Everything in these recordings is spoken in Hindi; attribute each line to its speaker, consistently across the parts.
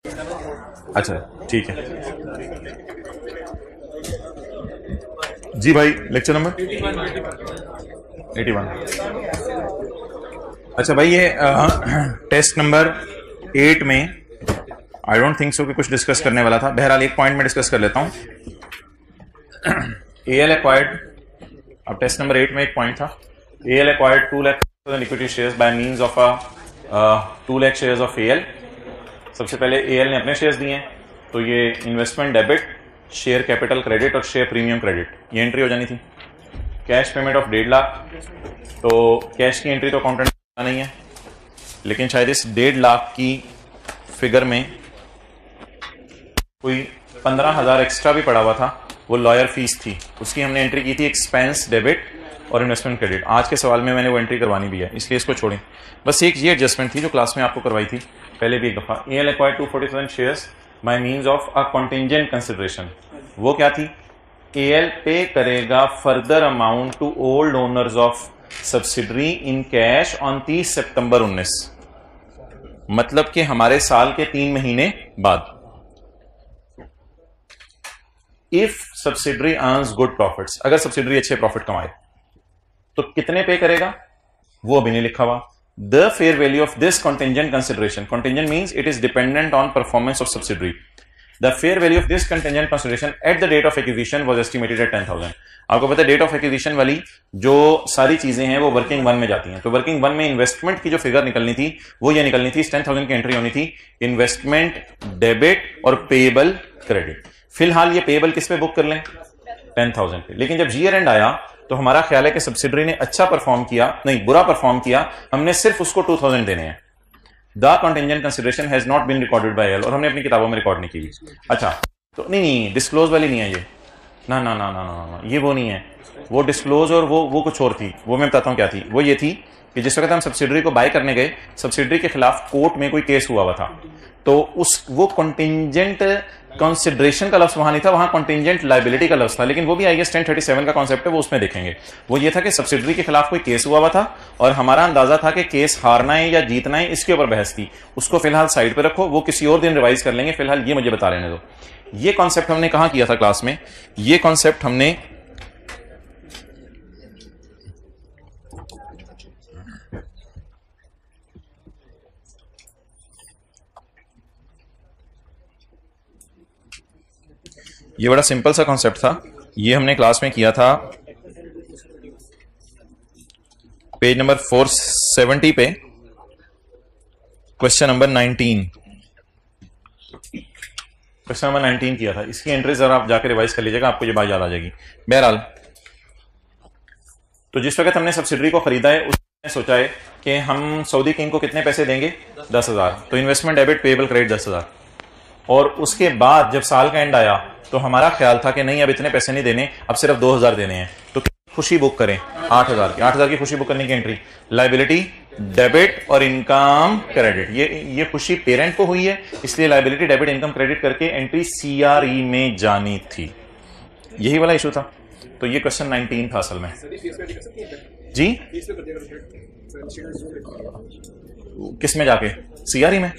Speaker 1: अच्छा ठीक है जी भाई, लेक्चर नंबर 81। अच्छा भाई, ये टेस्ट नंबर 8 में आई डोंट थिंक सो कि कुछ डिस्कस करने वाला था। बहरहाल एक पॉइंट में डिस्कस कर लेता हूं। एएल एक्वायर्ड, अब टेस्ट नंबर 8 में एक पॉइंट था, AL acquired 2 lakh equity shares by means of 2 lakh shares of AL. सबसे पहले एएल ने अपने शेयर्स दिए हैं, तो ये investment debit, share capital credit और शेयर प्रीमियम क्रेडिट, ये एंट्री हो जानी थी। कैश पेमेंट ऑफ 1.5 लाख, तो कैश की एंट्री तो अकाउंटेंट नहीं है, लेकिन शायद इस 1.5 लाख की फिगर में कोई 15,000 एक्स्ट्रा भी पड़ा हुआ था, वो लॉयर फीस थी, उसकी हमने एंट्री की थी एक्सपेंस डेबिट और इन्वेस्टमेंट क्रेडिट। आज के सवाल में मैंने वो एंट्री करवानी भी है, इसलिए इसको छोड़ें। बस एक ये एडजस्टमेंट थी जो क्लास में आपको करवाई थी पहले भी एक दफा। AL acquired 240,000 shares by means of a contingent consideration. वो क्या थी? एएल पे करेगा further amount to old owners of subsidiary in cash on 30 सितंबर 19, मतलब कि हमारे साल के 3 महीने बाद। If subsidiary earns good profits, अगर सब्सिडरी अच्छे प्रॉफिट कमाए तो कितने पे करेगा वो अभी नहीं लिखा हुआ। The fair value of this contingent consideration, contingent means it is dependent on performance of subsidiary. The fair value of this contingent consideration at the date of acquisition was estimated at 10,000। आपको पता है डेट ऑफ एक्विजिशन वाली जो सारी चीजें हैं वो वर्किंग वन में जाती हैं, तो वर्किंग वन में इन्वेस्टमेंट की जो फिगर निकलनी थी वो ये निकलनी थी, 10,000 की एंट्री होनी थी, इन्वेस्टमेंट डेबिट और पेएबल क्रेडिट। फिलहाल ये पेएबल किस पे बुक कर लें? 10,000 पे। लेकिन जब ईयर एंड आया तो हमारा ख्याल है कि सब्सिडरी ने अच्छा परफॉर्म किया, नहीं बुरा परफॉर्म किया, हमने सिर्फ उसको 2,000 देने हैं। The contingent consideration has not been recorded by L, और हमने अपनी किताबों में रिकॉर्ड नहीं की। अच्छा, तो नहीं डिस्क्लोज वाली नहीं है ये, ना ना ना ना ना ना, ये वो नहीं है। वो डिस्क्लोज और वो कुछ और थी, वो मैं बताता हूँ क्या थी। वो ये थी कि जिस वक्त हम सब्सिडरी को बाय करने गए, सब्सिडरी के खिलाफ कोर्ट में कोई केस हुआ था, तो वो कंटिंजेंट कंसिडरेशन का लफ्ज वहां नहीं था, वहां कंटिंजेंट लायबिलिटी का लफ्ज था। लेकिन वो भी आई गेस 1037 का कॉन्सेप्ट है, वो उसमें देखेंगे। वो ये था कि सब्सिडरी के खिलाफ कोई केस हुआ था और हमारा अंदाजा था कि केस हारना है या जीतना है, इसके ऊपर बहस थी। उसको फिलहाल साइड पे रखो, वो किसी और दिन रिवाइज कर लेंगे, फिलहाल ये मुझे बता लेने दो। ये कॉन्सेप्ट हमने कहां किया था क्लास में? ये कॉन्सेप्ट हमने ये बड़ा सिंपल सा कॉन्सेप्ट था, ये हमने क्लास में किया था पेज नंबर 470 पे, क्वेश्चन नंबर 19। क्वेश्चन नंबर 19 किया था, इसकी एंट्री जरा आप जाकर रिवाइज कर लीजिएगा, आपको ये बात याद आ जाएगी। बहरहाल, तो जिस वक्त हमने सब्सिडरी को खरीदा है उसने सोचा है कि हम सऊदी किंग को कितने पैसे देंगे? 10,000। तो इन्वेस्टमेंट डेबिट पेएबल क्रेडिट 10,000। और उसके बाद जब साल का एंड आया तो हमारा ख्याल था कि नहीं अब इतने पैसे नहीं देने, अब सिर्फ 2,000 देने हैं। तो खुशी बुक करें 8,000 की। 8,000 की खुशी बुक करने की एंट्री, लायबिलिटी डेबिट और इनकम क्रेडिट। ये खुशी पेरेंट को हुई है, इसलिए लायबिलिटी डेबिट इनकम क्रेडिट करके एंट्री सीआरई में जानी थी। यही वाला इशू था। तो ये क्वेश्चन 19 था असल में जी। किस में जाके? सीआरई में।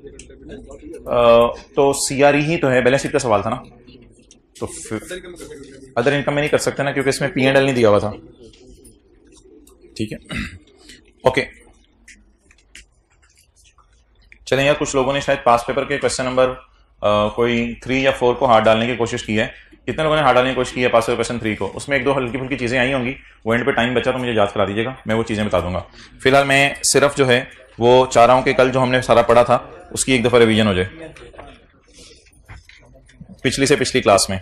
Speaker 1: तो सीआरई ही तो है, बैलेंस शीट का सवाल था ना, तो अदर इनकम में नहीं कर सकते ना, क्योंकि इसमें P&L नहीं दिया हुआ था। ठीक है, ओके। चलें यार, कुछ लोगों ने शायद पास पेपर के क्वेश्चन नंबर कोई 3 या 4 को हाथ डालने की कोशिश की है। कितने लोगों ने हाथ डालने की कोशिश की है पास पेपर क्वेश्चन 3 को? उसमें 1-2 हल्की फुल्की चीजें आई होंगी, वो एंड पे टाइम बचा तो मुझे याद करा दीजिएगा, मैं वो चीजें बता दूंगा। फिलहाल मैं सिर्फ जो है वो चाह रहा हूं कि कल जो हमने सारा पढ़ा था उसकी एक दफा रिवीजन हो जाए, पिछली से पिछली क्लास में।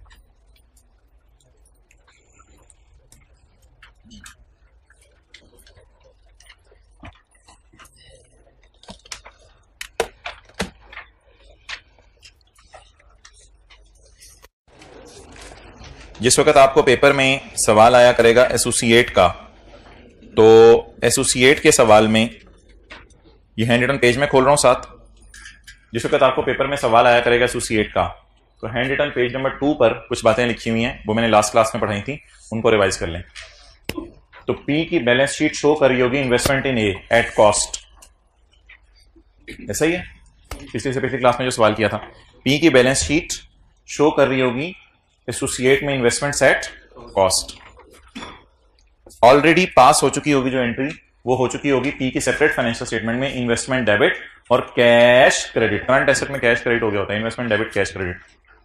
Speaker 1: जिस वक्त आपको पेपर में सवाल आया करेगा एसोसिएट का, तो एसोसिएट के सवाल में ये हैंड रिटन पेज में खोल रहा हूं साथ। जिस वक्त आपको पेपर में सवाल आया करेगा एसोसिएट का, तो हैंड रिटन पेज नंबर 2 पर कुछ बातें लिखी हुई हैं, वो मैंने लास्ट क्लास में पढ़ाई थी, उनको रिवाइज कर लें। तो पी की बैलेंस शीट शो कर रही होगी investment in A at cost, ऐसा ही है। पिछले से पिछली क्लास में जो सवाल किया था, पी की बैलेंस शीट शो कर रही होगी एसोसिएट में investment at cost. Already pass हो चुकी होगी जो एंट्री, वो हो चुकी होगी पी की सेपरेट फाइनेंशियल स्टेटमेंट में इन्वेस्टमेंट डेबिट और कैश क्रेडिट। करंट एसेट में कैश क्रेडिट हो गया होता है, investment debit cash credit.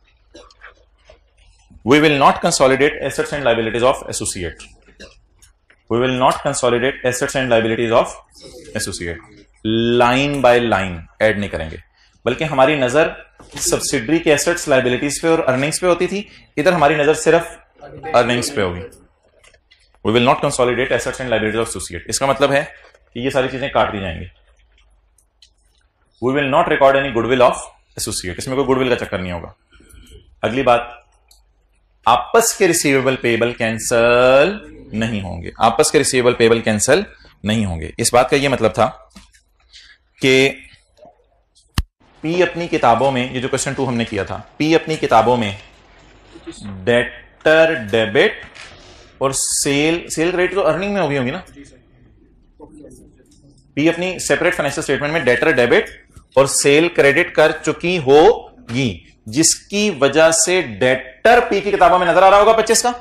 Speaker 1: We will not consolidate assets and liabilities of associate. We will not consolidate assets and liabilities of associate. Line by line add नहीं करेंगे, बल्कि हमारी नजर सब्सिडरी के एसेट्स लाइबिलिटीज पे और अर्निंग्स पे होती थी, इधर हमारी नजर सिर्फ अर्निंग्स पे होगी। We will not consolidate assets and liabilities of associate. इसका मतलब है कि ये सारी चीजें काट दी जाएंगी। We will not record any goodwill of associate. इसमें कोई गुडविल का चक्कर नहीं होगा। अगली बात, आपस के रिसीवेबल पेबल कैंसल नहीं होंगे। आपस के रिसीवेबल पेबल कैंसल नहीं होंगे। इस बात का यह मतलब था कि पी अपनी किताबों में, ये जो क्वेश्चन 2 हमने किया था, पी अपनी किताबों में डेटर डेबिट और सेल क्रेडिट तो अर्निंग में होगी ना। पी अपनी सेपरेट फाइनेंशियल स्टेटमेंट में डेटर डेबिट और सेल क्रेडिट कर चुकी होगी, जिसकी वजह से डेटर पी की किताबों में नजर आ रहा होगा 25 का,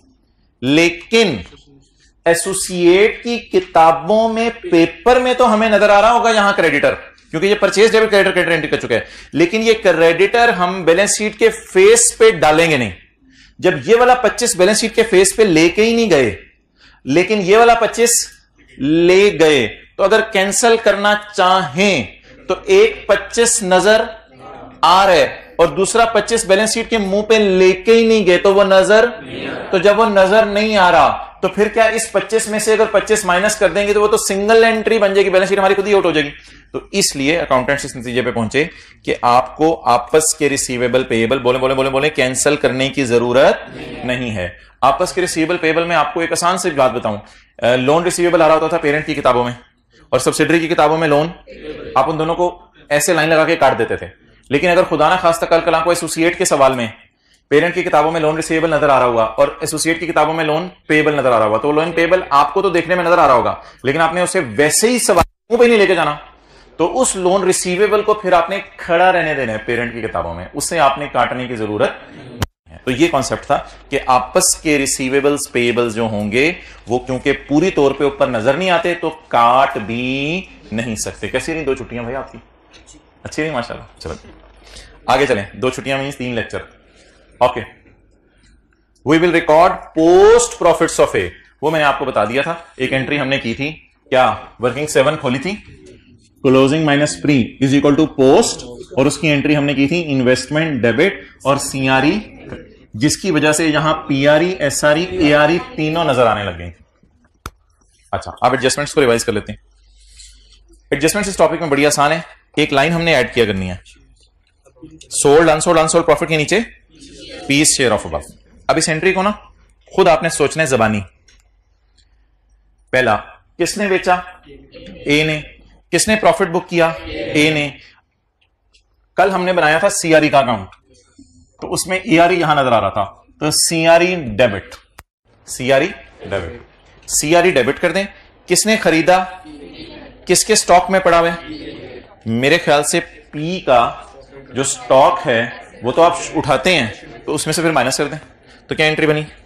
Speaker 1: लेकिन एसोसिएट की किताबों में पेपर में तो हमें नजर आ रहा होगा यहां क्रेडिटर, क्योंकि ये परचेज डेबिट क्रेडिटर एंट्री कर चुके हैं, लेकिन ये क्रेडिटर हम बैलेंस शीट के फेस पे डालेंगे नहीं। जब ये वाला 25 बैलेंस शीट के फेस पे लेके ही नहीं गए, लेकिन ये वाला 25 ले गए, तो अगर कैंसल करना चाहें तो एक 25 नजर आ रहा है और दूसरा 25 बैलेंस शीट के मुंह पे लेके ही नहीं गए, तो वो नजर, तो जब वो नजर नहीं आ रहा तो फिर क्या इस 25 में से अगर 25 माइनस कर देंगे तो वो तो सिंगल एंट्री बन जाएगी, बैलेंस शीट हमारी खुद ही आउट हो जाएगी। तो इसलिए अकाउंटेंट्स इस नतीजे पे पहुंचे कि आपको आपस के रिसीवेबल पेएबल बोले कैंसल करने की जरूरत नहीं है। आपस के रिसीवेबल पेएबल में आपको एक आसान सी बात बताऊं, लोन रिसीवेबल आ रहा होता था पेरेंट की किताबों में और सब्सिडरी की किताबों में लोन, आप उन दोनों को ऐसे लाइन लगा के काट देते थे। लेकिन अगर खुदा ना खास्ता कल कल को एसोसिएट के सवाल में पेरेंट की किताबों में लोन रिसीवेबल नजर आ रहा होगा और एसोसिएट की किताबों में लोन पेएबल नजर आ रहा होगा, तो लोन पेएबल आपको तो देखने में नजर आ रहा होगा, लेकिन आपने उसे वैसे ही सवाल मुंह पे नहीं लेके जाना, तो उस लोन रिसीवेबल को फिर आपने खड़ा रहने देना है पेरेंट की किताबों में, उससे आपने काटने की जरूरत नहीं है। तो ये कॉन्सेप्ट था कि आपस के रिसीवेबल्स पेएबल्स जो होंगे वो क्योंकि पूरी तौर पे ऊपर नजर नहीं आते तो काट भी नहीं सकते। कैसी रही 2 छुट्टियां भाई आपकी? अच्छी रही माशाल्लाह। चलो आगे चलें, 2 छुट्टियां means 3 lecture. Okay, we will record post profits of a, वो मैंने आपको बता दिया था। एक एंट्री हमने की थी, क्या वर्किंग 7 खोली थी, closing minus pre is equal to post, और उसकी एंट्री हमने की थी इन्वेस्टमेंट डेबिट और सीआरई, जिसकी वजह से यहां पीआरई, एसआरई, एआरई तीनों नजर आने लग गई। अच्छा, अब एडजस्टमेंट्स को रिवाइज कर लेते हैं। एडजस्टमेंट्स इस टॉपिक में बड़ी आसान है, एक लाइन हमने ऐड किया करनी है, सोल्ड अनसोल्ड प्रॉफिट के नीचे पीस शेयर ऑफ अबव। अब इस एंट्री को ना खुद आपने सोचना है जबानी। पहला, किसने बेचा? ए ने। किसने प्रॉफिट बुक किया? ए ने। कल हमने बनाया था सीआरई का अकाउंट, तो उसमें एआरई यहां नजर आ रहा था, तो CRE debit, CRE debit, CRE debit कर दें। किसने खरीदा? किसके स्टॉक में पड़ा हुआ है? मेरे ख्याल से पी का जो स्टॉक है वो तो आप उठाते हैं, तो उसमें से फिर माइनस कर दें, तो क्या एंट्री बनी?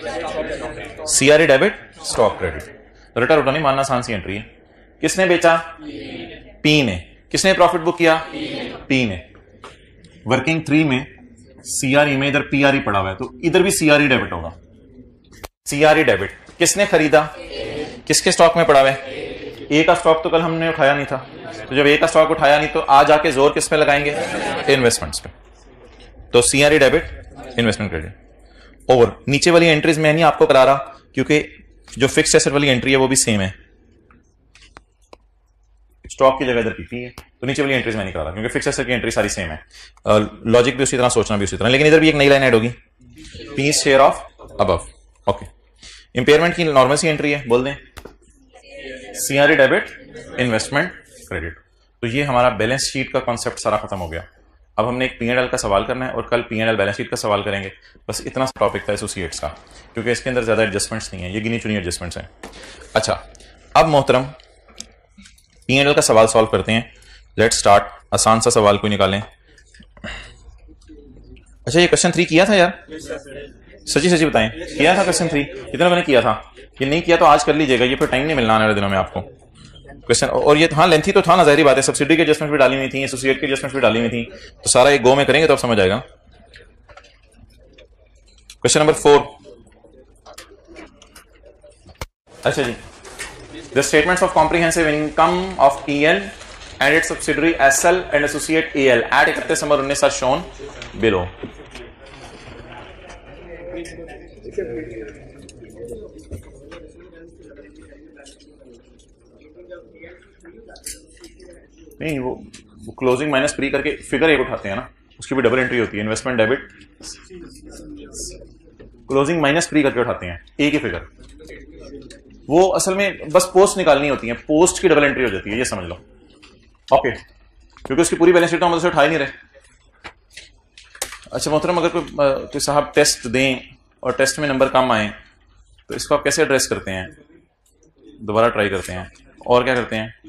Speaker 1: CRE debit, stock credit. Return उठानी मानना आसान सी एंट्री है। किसने बेचा? पी ने। किसने प्रॉफिट बुक किया? पी ने। वर्किंग 3 में सीआरई में इधर पीआरई पड़ा हुआ है, तो इधर भी सीआरई डेबिट होगा। CRE debit. किसने खरीदा? किसके स्टॉक में पड़ा हुआ है? ए का स्टॉक तो कल हमने उठाया नहीं था, तो जब ए का स्टॉक उठाया नहीं तो आज आके जोर किस पे लगाएंगे? इन्वेस्टमेंट्स पे। तो सीआरई डेबिट, इन्वेस्टमेंट क्रेडिट। और नीचे वाली एंट्रीज में नहीं आपको करा रहा, क्योंकि जो फिक्स्ड एसेट वाली एंट्री है वो भी सेम है, स्टॉक की जगह इधर पीपी है, तो नीचे वाली एंट्रीज में नहीं करा रहा क्योंकि फिक्स्ड एसेट की एंट्री सारी सेम है। लॉजिक भी उसी तरह, सोचना भी उसी तरह, लेकिन इधर भी एक नई लाइन ऐड होगी, P's share of above. Okay, impairment की नॉर्मल सी एंट्री है, बोल दें सीआरई डेबिट, इन्वेस्टमेंट क्रेडिट। तो ये हमारा बैलेंस शीट का कॉन्सेप्ट सारा खत्म हो गया। अब हमने एक P&L का सवाल करना है और कल P&L बैलेंस शीट का सवाल करेंगे। बस इतना सा टॉपिक था एसोसिएट्स का, क्योंकि इसके अंदर ज्यादा एडजस्टमेंट्स नहीं है, ये गिनी चुनी एडजस्टमेंट्स हैं। अच्छा, अब मोहतरम P&L का सवाल सॉल्व करते हैं। Let's start. आसान सा सवाल कोई निकालें। अच्छा, ये क्वेश्चन 3 किया था यार? सची सची बताएं, किया था क्वेश्चन 3? कितने लोगों ने किया था? ये नहीं किया तो आज कर लीजिएगा, ये फिर टाइम नहीं मिलना आने वाले दिनों में आपको क्वेश्चन। और ये हाँ लेंथी तो था ना, जाहिर बात है। सब्सिडी के एडजस्टमेंट भी डाली हुई थी, एसोसिएट के एडजस्टमेंट भी डाली हुई थी, तो सारा एक गो में करेंगे तो आप समझ आएगा। Question number 4। अच्छा जी, the statements of comprehensive income of EL and its subsidiary SL and associate AL at 31 December 19 are shown below. नहीं, वो क्लोजिंग माइनस प्री करके फिगर एक उठाते हैं ना, उसकी भी डबल एंट्री होती है। Investment debit closing minus pre करके उठाते हैं एक ही फिगर। वो असल में बस पोस्ट निकालनी होती है, पोस्ट की डबल एंट्री हो जाती है, ये समझ लो। ओके, क्योंकि उसकी पूरी बैलेंस शीट तो हम उसे उठा ही नहीं रहे। अच्छा मोहतरम, अगर कोई साहब टेस्ट दें और टेस्ट में नंबर कम आए तो इसको आप कैसे एड्रेस करते हैं? दोबारा ट्राई करते हैं और क्या करते हैं?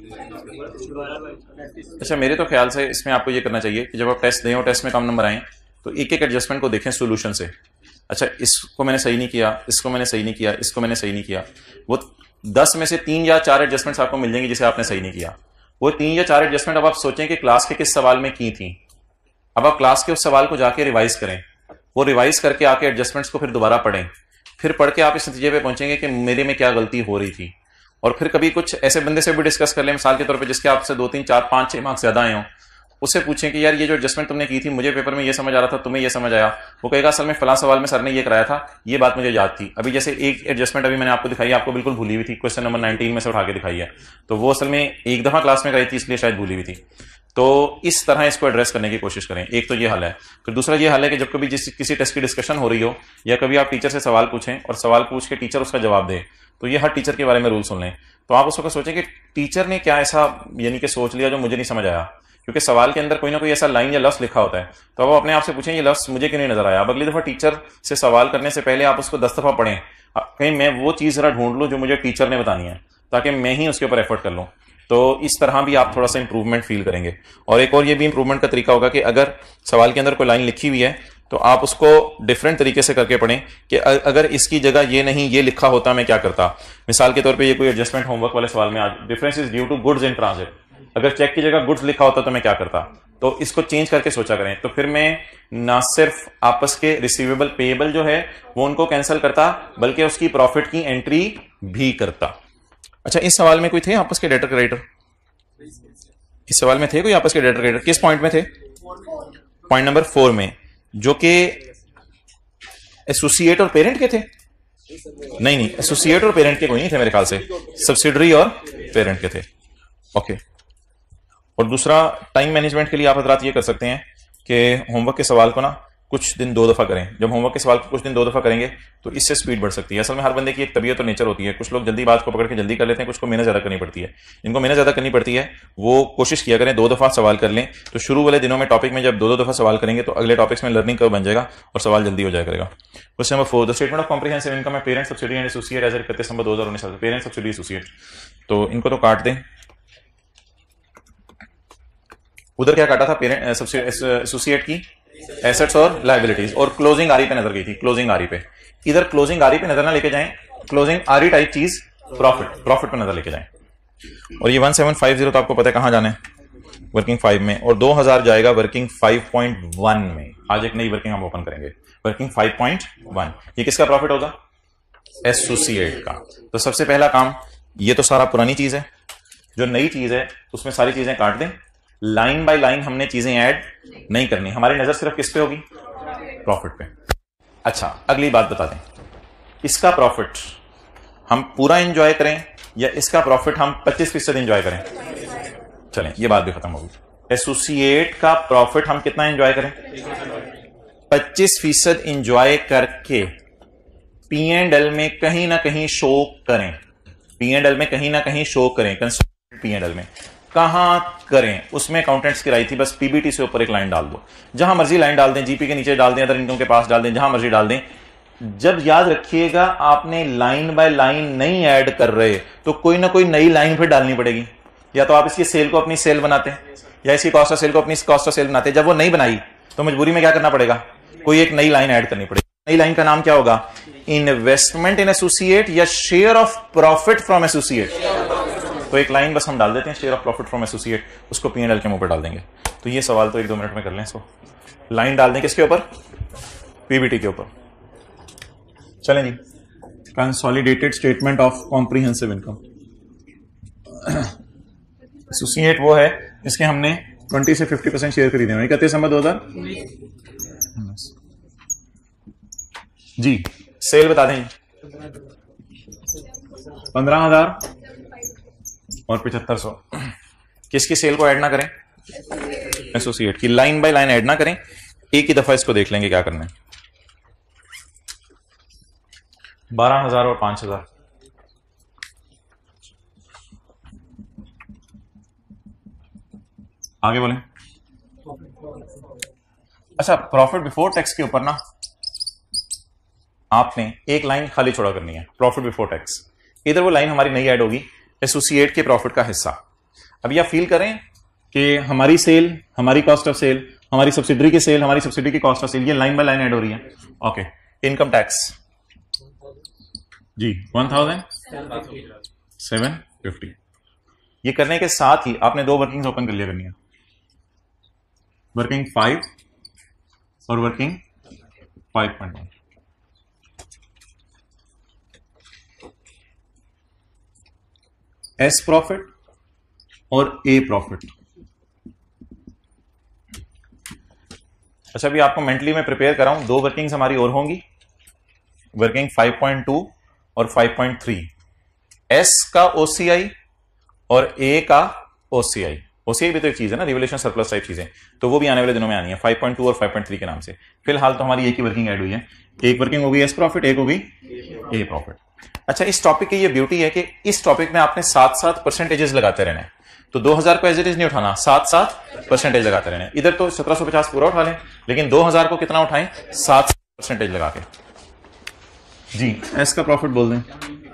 Speaker 1: अच्छा, मेरे तो ख्याल से इसमें आपको ये करना चाहिए कि जब आप टेस्ट दें और टेस्ट में कम नंबर आए तो एक एक एडजस्टमेंट को देखें सोल्यूशन से। अच्छा, इसको मैंने सही नहीं किया, इसको मैंने सही नहीं किया, इसको मैंने सही नहीं किया। वो 10 में से 3 या 4 एडजस्टमेंट्स आपको मिल जाएंगे जिसे आपने सही नहीं किया। वो 3 या 4 एडजस्टमेंट अब आप सोचें कि क्लास के किस सवाल में की थी। अब आप क्लास के उस सवाल को जाके रिवाइज करें, वो रिवाइज करके आके एडजस्टमेंट्स को फिर दोबारा पढ़ें, फिर पढ़ के आप इस नतीजे पे पहुंचेंगे कि मेरे में क्या गलती हो रही थी। और फिर कभी कुछ ऐसे बंदे से भी डिस्कस कर लें, मिसाल के तौर पे जिसके आपसे 2, 3, 4, 5, 6 मार्क्स ज्यादा आए हों, उससे पूछें कि यार ये जो एडजस्टमेंट तुमने की थी, मुझे पेपर में ये समझ आ रहा था, तुम्हें ये समझ आया। वो कहेगा असल में फलां सवाल में सर ने ये कराया था, ये बात मुझे याद थी। अभी जैसे एक एडजस्टमेंट अभी मैंने आपको दिखाई, आपको बिल्कुल भूली हुई थी, क्वेश्चन नंबर 19 में से उठा के दिखाई है, तो वो असल में एक दफा क्लास में कराई थी इसलिए शायद भूली हुई थी। तो इस तरह इसको एड्रेस करने की कोशिश करें। एक तो ये हल है। फिर दूसरा ये हल है कि जब कभी किसी टेस्ट की डिस्कशन हो रही हो या कभी आप टीचर से सवाल पूछें और सवाल पूछ के टीचर उसका जवाब दे, तो ये हर टीचर के बारे में रूल सुन लें। तो आप उस वक्त सोचें कि टीचर ने क्या ऐसा यानी कि सोच लिया जो मुझे नहीं समझ आया, क्योंकि सवाल के अंदर कोई ना कोई ऐसा लाइन या लफ्ज लिखा होता है। तो अब अपने आप से पूछें ये लफ्ज मुझे क्यों नहीं नजर आया। अब अगली दफा टीचर से सवाल करने से पहले आप उसको 10 दफा पढ़ें, कहीं मैं वो चीज जरा ढूंढ लूं जो मुझे टीचर ने बतानी है, ताकि मैं ही उसके ऊपर एफर्ट कर लूं। तो इस तरह भी आप थोड़ा सा इंप्रूवमेंट फील करेंगे। और एक और ये भी इंप्रूवमेंट का तरीका होगा कि अगर सवाल के अंदर कोई लाइन लिखी हुई है तो आप उसको डिफरेंट तरीके से करके पढ़ें कि अगर इसकी जगह ये नहीं ये लिखा होता मैं क्या करता। मिसाल के तौर पे ये कोई एडजस्टमेंट होमवर्क वाले सवाल में आज difference is due to goods in transit, अगर चेक की जगह गुड्स लिखा होता तो मैं क्या करता। तो इसको चेंज करके सोचा करें। तो फिर मैं ना सिर्फ आपस के रिसीवेबल पेएबल जो है वो उनको कैंसिल करता, बल्कि उसकी प्रॉफिट की एंट्री भी करता। अच्छा, इस सवाल में कोई थे आपस के डेटर क्रेडिटर? इस सवाल में थे कोई आपस के डेटर क्रेडिटर? किस पॉइंट में थे? पॉइंट नंबर 4 में, जो कि एसोसिएट और पेरेंट के थे। नहीं, एसोसिएट और पेरेंट के कोई नहीं थे मेरे ख्याल से, सब्सिडरी और पेरेंट के थे। ओके। और दूसरा, टाइम मैनेजमेंट के लिए आप हजरात ये कर सकते हैं कि होमवर्क के सवाल को ना कुछ दिन 2 दफा करें। जब होमवर्क के सवाल को कुछ दिन 2 दफा करेंगे तो इससे स्पीड बढ़ सकती है। असल में हर बंदे की एक तबीयत और नेचर होती है। कुछ लोग जल्दी बात को पकड़ के जल्दी कर लेते हैं, कुछ को मेहनत ज्यादा करनी पड़ती है। इनको मेहनत ज्यादा करनी पड़ती है, वो कोशिश किया करें 2 दफा सवाल कर लें। तो शुरू वाले दिनों में टॉपिक में जब 2-2 दफा सवाल करेंगे तो अगले टॉपिक्स में लर्निंग कर्व बन जाएगा और सवाल जल्दी हो जाया करेगा। Question number 4, the statement of comprehensive income है parent subsidy and associate as 31 December 2019। Parent subsidy associate, तो इनको तो काट दें। उधर क्या काटा था? पेरेंट एसोसिएट की एसेट्स और लायबिलिटीज, और क्लोजिंग आरी पे नजर गई थी। क्लोजिंग आरी पे, इधर क्लोजिंग आरी पे नजर ना लेके जाएं, क्लोजिंग आरी टाइप चीज प्रॉफिट पे नजर लेके जाएं। और ये 1750 तो आपको पता है कहां जाना है, वर्किंग 5 में, और 2000 जाएगा वर्किंग 5.1 में। आज एक नई वर्किंग हम ओपन करेंगे, वर्किंग 5.1। ये किसका प्रॉफिट होगा? एसोसिएट का। तो सबसे पहला काम, ये तो सारा पुरानी चीज है, जो नई चीज है उसमें सारी चीजें काट दें। लाइन बाय लाइन हमने चीजें ऐड नहीं करनी, हमारी नजर सिर्फ किस पे होगी? प्रॉफिट पे। अच्छा, अगली बात बता दें, इसका प्रॉफिट हम पूरा एंजॉय करें या इसका प्रॉफिट हम 25% एंजॉय करें? चलें, ये बात भी खत्म होगी। एसोसिएट का प्रॉफिट हम कितना एंजॉय करें? 25% एंजॉय करके P&L में कहीं ना कहीं शो करें। P&L में कहीं ना कहीं शो करें, कंसोलिडेटेड P&L में कहां करें? उसमें अकाउंटेंट्स की राय थी बस पीबीटी से ऊपर एक लाइन डाल दो, जहां मर्जी लाइन डाल दें, जीपी के नीचे डाल दें, अदर इनकम के पास डाल दें, जहां मर्जी डाल दें। जब याद रखिएगा आपने लाइन बाय लाइन नहीं ऐड कर रहे तो कोई ना कोई नई लाइन फिर डालनी पड़ेगी। या तो आप इसकी सेल को अपनी सेल बनाते हैं, या इसकी कॉस्ट ऑफ सेल को अपनी कॉस्ट ऑफ सेल बनाते, जब वो नहीं बनाई तो मजबूरी में क्या करना पड़ेगा, कोई एक नई लाइन ऐड करनी पड़ेगी। नई लाइन का नाम क्या होगा, इन्वेस्टमेंट इन एसोसिएट या share of profit from associate. तो एक लाइन बस हम डाल देते हैं, share of profit from associate, उसको P&L के मुंह पर डाल देंगे। तो ये सवाल तो 1-2 मिनट में कर लें इसको। लाइन डाल दें किसके ऊपर, पीबीटी के ऊपर। चलें जी, consolidated statement of comprehensive income. Associate वो है इसके हमने 20 से 50% शेयर खरीदे हैं। 31 दिसंबर 2000 जी। सेल बता दें, 15,000 और 7500। किसकी सेल को ऐड ना करें, एसोसिएट की। लाइन बाय लाइन ऐड ना करें, एक ही दफा इसको देख लेंगे क्या करना है। 12,000 और 5,000। आगे बोलें। अच्छा, प्रॉफिट बिफोर टैक्स के ऊपर ना आपने एक लाइन खाली छोड़ा करनी है, प्रॉफिट बिफोर टैक्स। इधर वो लाइन हमारी नहीं ऐड होगी, एसोसिएट के प्रॉफिट का हिस्सा। अभी आप फील करें कि हमारी सेल, हमारी कॉस्ट ऑफ सेल, हमारी सब्सिडरी की सेल, हमारी सब्सिडरी की कॉस्ट ऑफ सेल, ये लाइन बाय लाइन ऐड हो रही है। ओके, इनकम टैक्स जी 1,750। ये करने के साथ ही आपने 2 वर्किंग्स ओपन कर लिया करनी है, वर्किंग 5 और वर्किंग 5.1। एस प्रॉफिट और ए प्रॉफिट। अच्छा, अभी आपको मेंटली मैं प्रिपेयर कर रहा हूं, 2 वर्किंग्स हमारी और होंगी, वर्किंग 5.2 और 5.3। एस का ओसीआई और ए का ओसीआई। ओसीआई भी तो एक चीज है ना, रिवोल्यूशन सरप्लस टाइप चीजें, तो वो भी आने वाले दिनों में आनी है 5.2 और 5.3 के नाम से। फिलहाल तो हमारी एक ही वर्किंग ऐड हुई है, एक वर्किंग होगी एस प्रॉफिट, एक होगी ए प्रॉफिट। अच्छा, इस टॉपिक की ये ब्यूटी है कि इस टॉपिक में आपने 7-7 परसेंटेजेस लगाते रहना है। तो 2000 को एज इट इज नहीं उठाना, 7-7 परसेंटेज लगाते रहना है। इधर तो 1750 पूरा उठा लें, लेकिन 2000 को कितना उठाएं, 7% लगा के। जी, एस का प्रॉफिट बोल दें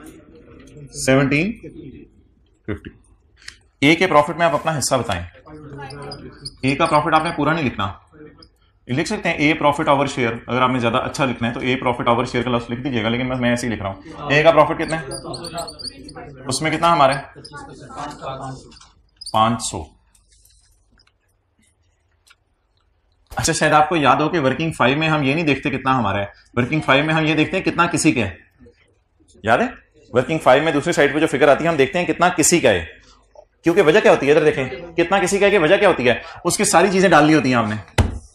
Speaker 1: 1750। ए के प्रॉफिट में आप अपना हिस्सा बताएं। ए का प्रॉफिट आपने पूरा नहीं लिखना, लिख सकते हैं ए प्रॉफिट ओवर शेयर। अगर आपने ज्यादा अच्छा लिखना है तो ए प्रॉफिट ओवर शेयर का लफ्ज लिख दीजिएगा, लेकिन मैं ऐसे ही लिख रहा हूं। ए का प्रॉफिट कितना है, उसमें कितना हमारे 500। अच्छा, शायद आपको याद हो कि वर्किंग 5 में हम ये नहीं देखते कितना हमारा है, वर्किंग 5 में हम ये देखते हैं कितना किसी का है। याद है, वर्किंग 5 में दूसरी साइड पे जो फिगर आती है हम देखते हैं कितना किसी का है, क्योंकि वजह क्या होती है, इधर देखें कितना किसी का है कि वजह क्या होती है, उसकी सारी चीजें डालनी होती हैं आपने।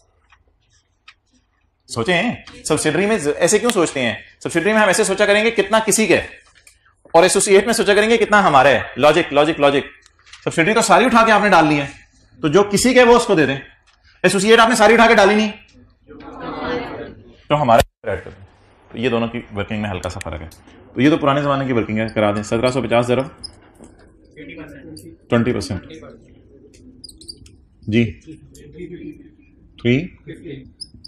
Speaker 1: सोचे हैं सब्सिडरी में ऐसे क्यों सोचते हैं, सब्सिडरी में हम ऐसे सोचा करेंगे कितना किसी का है, और एसोसिएट में सोचा करेंगे कितना हमारा है। Logic logic logic. सब्सिडरी तो सारी उठा के आपने डाल ली है, तो जो किसी के वो उसको दे दें। एसोसिएट आपने सारी उठा के डाली नहीं, तो हमारा ऐड कर दें। तो ये दोनों की वर्किंग में हल्का सा फर्क है। तो ये तो पुराने जमाने की वर्किंग है, करा दें। 1750 ज़रब 20% जी 350।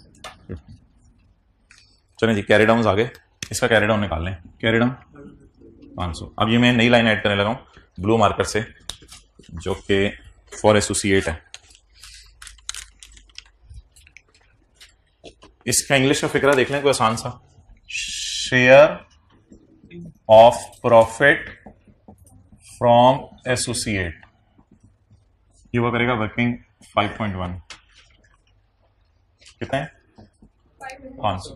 Speaker 1: चलें जी, कैरी डाउन आगे, इसका कैरी डाउन निकाल लें। Carry down 500। अब ये मैं नई लाइन ऐड करने लगा हूं ब्लू मार्कर से, जो कि फॉर एसोसिएट है। इसका इंग्लिश का फिक्रा देख लें कोई आसान सा। Share of profit from associate, ये वो करेगा वर्किंग 5.1। कितना है, 500।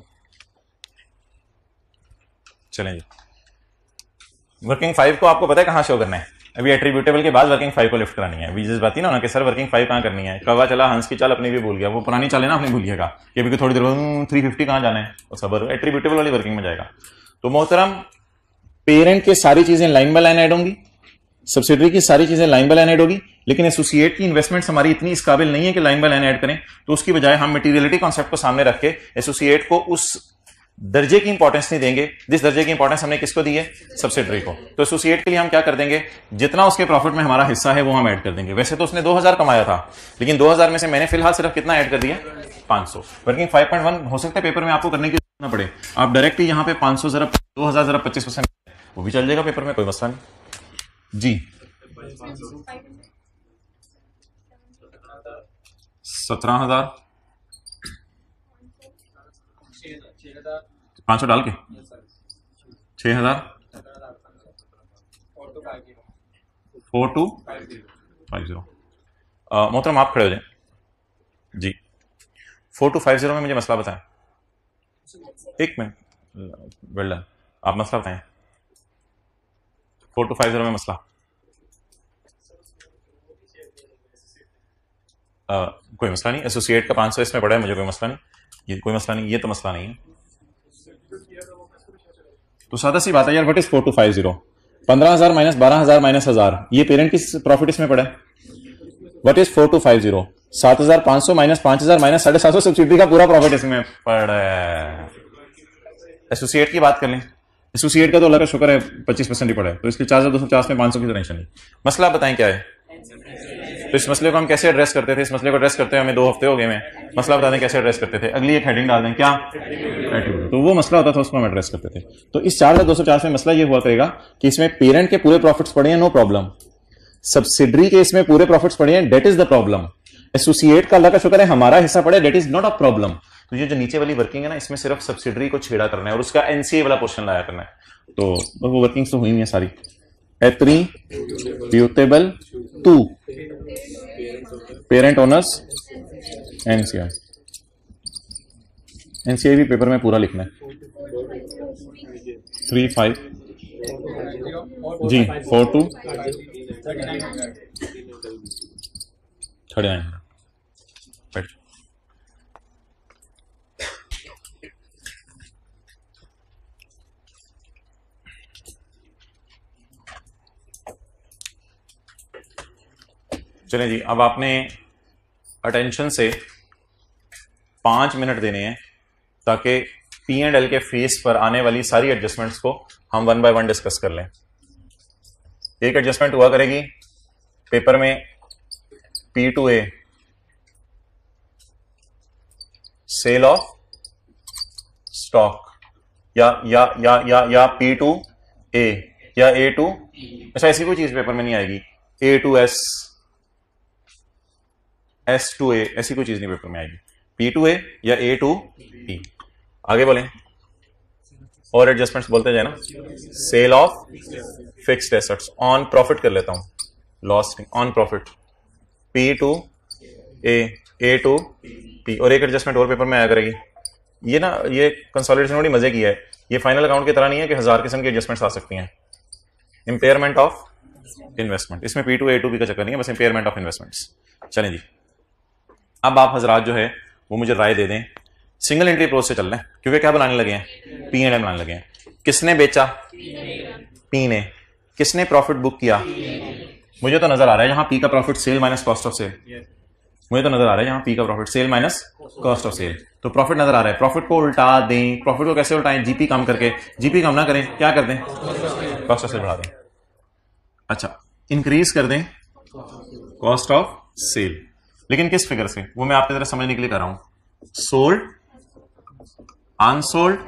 Speaker 1: चलें जी, वर्किंग 5 को आपको पता है कहां शो करना है। अभी एट्रीब्यूटेबल के बाद वर्किंग 5 को लिफ्ट करानी है। जिस बात थी ना कि सर वर्किंग 5 कहां करनी है, कवा चला हंस की चाल अपनी भी भूल गया, वो पुरानी चाल है ना अपनी भूलिएगा कि अभी थोड़ी देर 350 कहां जाना है, और सब एट्रीब्यूटेबल वाली वर्किंग में जाएगा। तो मोहतरम, पेरेंट के सारी चीजें लाइन बाय लाइन ऐड होंगी, सब्सिडरी की सारी चीजें लाइन बाय लाइन ऐड होगी, लेकिन एसोसिएट की इन्वेस्टमेंट्स हमारी इतनी इस काबिल नहीं है कि लाइन बाय लाइन ऐड करें। तो उसकी बजाय हम मटेरियलिटी कॉन्सेप्ट को सामने रख के एसोसिएट को उस दर्जे की इंपॉर्टेंस नहीं देंगे जिस दर्जे की इंपॉर्टेंस हमने किसको दी है, सब्सिडरी को। तो एसोसिएट के लिए हम क्या कर देंगे, जितना उसके प्रॉफिट में हमारा हिस्सा है वो हम ऐड कर देंगे। वैसे तो उसने 2000 कमाया था, लेकिन 2000 में से मैंने फिलहाल सिर्फ कितना ऐड कर दिया, 500। वर्किंग 5.1 हो सकता है पेपर में आपको करने की जरूरत ना पड़े, आप डायरेक्ट ही यहां पे 500 जरा 2000 जरा 25% वो भी चल जाएगा पेपर में, कोई मसला नहीं जी। 17,000 500 डाल के 6,000 4250। मोहतरम आप खड़े हो जाए जी। 4250 में मुझे मसला बताएं। एक मिनट, वेल डन, आप मसला बताएं। 4250 में मसला कोई मसला नहीं। एसोसिएट का 500 इसमें पड़ा है, मुझे कोई मसला नहीं, ये कोई मसला नहीं, ये तो मसला नहीं है। तो सादा सी बात है यार, व्हाट इज 4250? 15,000 माइनस 12,000 माइनस 1000, ये पेरेंट की प्रॉफिट इसमें पड़ा है। What is 4250? 7,500 minus 5,000 minus 750 subsidy का पूरा प्रॉफिट इसमें पड़ा है। एसोसिएट की बात कर लें, एसोसिएट का तो अल्लाह का शुक्र है 25% ही पड़ा है, तो इसके 4,250 में 500 की टेंशन नहीं। मसला बताएं क्या है। तो इस मसले को हम कैसे एड्रेस करते थे? इस मसले को एड्रेस करते हैं हमें 2 हफ्ते हो गए हैं। मसला बता दें कैसे एड्रेस करते थे। अगली एक हेडिंग डाल दें, क्या एटीट्यूड, तो वो मसला होता था, उसको हम एड्रेस करते थे। तो इस 4,250 में मसला ये हुआ करेगा कि इसमें पेरेंट के पूरे प्रॉफिट्स पड़े हैं, नो प्रॉब्लम। सब्सिडरी के इसमें पूरे प्रॉफिट्स पड़े हैं, debt is the problem. Associate का अल्लाह का शुक्र है हमारा हिस्सा पड़े, debt is not a problem. तो ये जो नीचे वाली वर्किंग है ना, इसमें सिर्फ सब्सिडरी को छेड़ा करना है और उसका एनसीए वाला पोर्शन लाया करना है। तो वो वर्किंग्स तो हुई नहीं है सारी। Attributable to parent owners NCI. NCI भी पेपर में पूरा लिखना है। 35 जी 42 39। चलें जी, अब आपने अटेंशन से 5 मिनट देने हैं ताकि P&L के फेस पर आने वाली सारी एडजस्टमेंट्स को हम 1 बाय 1 डिस्कस कर लें। एक एडजस्टमेंट हुआ करेगी पेपर में P2A, सेल ऑफ स्टॉक, या P2A या A2, अच्छा ऐसी कोई चीज पेपर में नहीं आएगी। A2S, S2A, ऐसी कोई चीज नहीं पेपर में आएगी। P2A या A2P। आगे बोलें और एडजस्टमेंट्स बोलते जाए ना। Sale of fixed assets on profit कर लेता हूं, loss on profit P2A, A2P। और एक एडजस्टमेंट और पेपर में आया करेगी। ये ना, ये कंसोलिडेशन बड़ी मजे की है। ये फाइनल अकाउंट की तरह नहीं है कि 1000 किस्म की एडजस्टमेंट्स आ सकती हैं। इंपेयरमेंट ऑफ इन्वेस्टमेंट, इसमें P2A, A2P का चक्कर नहीं है, बस इंपेयरमेंट ऑफ इन्वेस्टमेंट्स। चलें जी, अब आप हजरात जो है वो मुझे राय दे दें। सिंगल एंट्री अप्रोच से चल रहे हैं क्योंकि क्या बनाने लगे हैं? P&L बनाने लगे हैं। किसने बेचा? P ने। किसने प्रॉफिट बुक किया? मुझे तो नजर आ रहा है यहाँ P का profit sale minus cost of sale. मुझे तो नजर आ रहा है यहाँ P का profit sale minus cost of sale. तो प्रॉफिट नजर आ रहा है, प्रॉफिट को उल्टा दें। प्रॉफिट को कैसे उल्टाएं? जीपी कम करके। जीपी कम ना करें, क्या कर दें? कॉस्ट ऑफ सेल बढ़ा दें। अच्छा, इंक्रीज कर दें कॉस्ट ऑफ सेल, लेकिन किस फिगर से? वो मैं आपकी तरह समझने के लिए कर रहा हूं। सोल्ड, अनसोल्ड,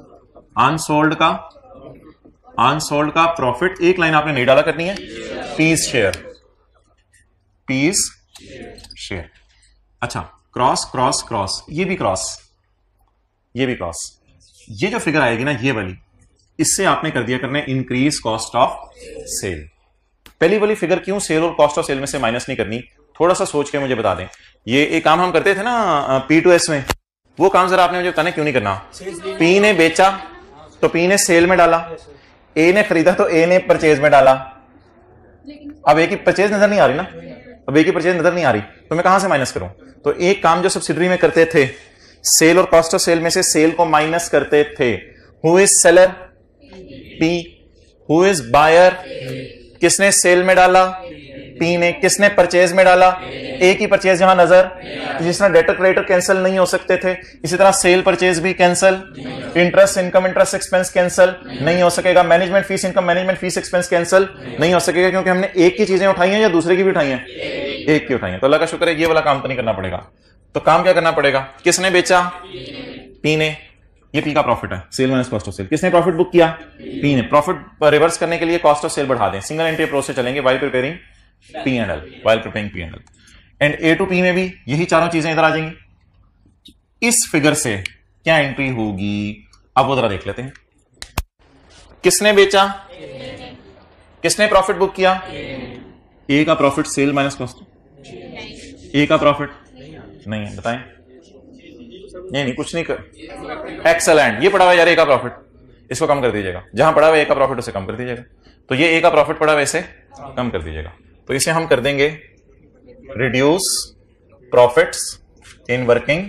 Speaker 1: अनसोल्ड का प्रॉफिट एक लाइन आपने नहीं डाला करनी है। P's share, P's share. अच्छा, क्रॉस क्रॉस क्रॉस, ये भी क्रॉस, ये भी क्रॉस। ये जो फिगर आएगी ना, ये वाली, इससे आपने कर दिया करना इंक्रीज कॉस्ट ऑफ सेल। पहली वाली फिगर क्यों सेल और कॉस्ट ऑफ सेल में से माइनस नहीं करनी? थोड़ा सा सोच के मुझे बता दें। ये एक काम हम करते थे ना P2S में, वो काम जरा आपने मुझे बताना क्यों नहीं करना? P ने बेचा तो P ने सेल में डाला, A ने खरीदा तो A ने परचेज में डाला। अब A की परचेज नजर नहीं आ रही ना, अब A की परचेज नजर नहीं आ रही, तो मैं कहां से माइनस करूं? तो एक काम जो सब्सिडरी में करते थे, सेल और कॉस्ट ऑफ सेल में से सेल को माइनस करते थे। Who is seller? P। Who is buyer? किसने सेल में डाला? P ने। किसने परचेज में डाला? A की परचेज यहां नजर। जिस तरह डेटर क्रेडिटर कैंसिल नहीं हो सकते थे, इसी तरह सेल परचेज भी cancel. Interest income, interest expense cancel नहीं हो सकेगा। Management fees income, management fees expense cancel नहीं हो सकेगा, क्योंकि हमने एक की चीजें उठाई हैं या दूसरे की भी उठाई हैं? एक की उठाई है। तो अल्लाह का शुक्र है, ये वाला काम तो नहीं करना पड़ेगा। तो काम क्या करना पड़ेगा? किसने बेचा? P ने। ये P का प्रॉफिट है, sale minus cost of sale. किसने प्रॉफिट बुक किया? P ने। प्रॉफिट रिवर्स करने के लिए कॉस्ट ऑफ सेल बढ़ा दें। सिंगल एंट्री अप्रोच से चलेंगे, while preparing P&L, while preparing P&L। And A to P में भी यही चारों चीजें इधर आ जाएंगी। इस फिगर से क्या एंट्री होगी, अब वो जरा देख लेते हैं। किसने बेचा, किसने प्रॉफिट बुक किया? ए का profit sale minus cost. A का प्रॉफिट नहीं है, बताएं। नहीं कुछ नहीं कर। एक्सेलेंट, ये पड़ा हुआ यार ए का प्रॉफिट, इसको कम कर दीजिएगा। जहां पड़ा हुआ ए का प्रॉफिट उसे कम कर दीजिएगा। तो ये ए का प्रॉफिट पड़ा हुआ इसे कम कर दीजिएगा। तो इसे हम कर देंगे reduce profits in working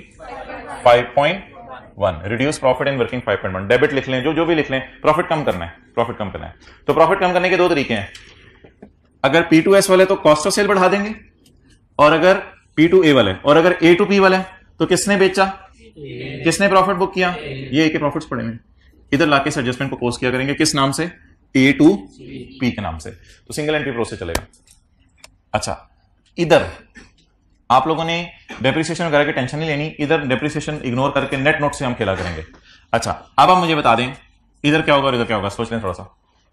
Speaker 1: 5.1। Reduce profit in working 5.1। Debit लिख लें, जो भी लिख लें, प्रॉफिट कम करना है, प्रॉफिट कम करना है। तो प्रॉफिट कम करने के दो तरीके हैं। अगर P2S वाले तो कॉस्ट ऑफ सेल बढ़ा देंगे, और अगर P2A वाले, और अगर A to P वाले तो किसने बेचा, किसने प्रॉफिट बुक किया, ये ए के प्रॉफिट्स पड़ेंगे। इधर लाके एडजस्टमेंट को पोज किया करेंगे, किस नाम से, A to P के नाम से। तो सिंगल एंट्री प्रोसेस चलेगा। अच्छा, इधर आप लोगों ने डेप्रिसिएशन वगैरह की टेंशन नहीं लेनी, इधर डेप्रिसिएशन इग्नोर करके नेट नोट से हम खेला करेंगे। अच्छा, अब आप मुझे बता दें इधर क्या होगा और इधर क्या होगा, सोच लें थोड़ा सा।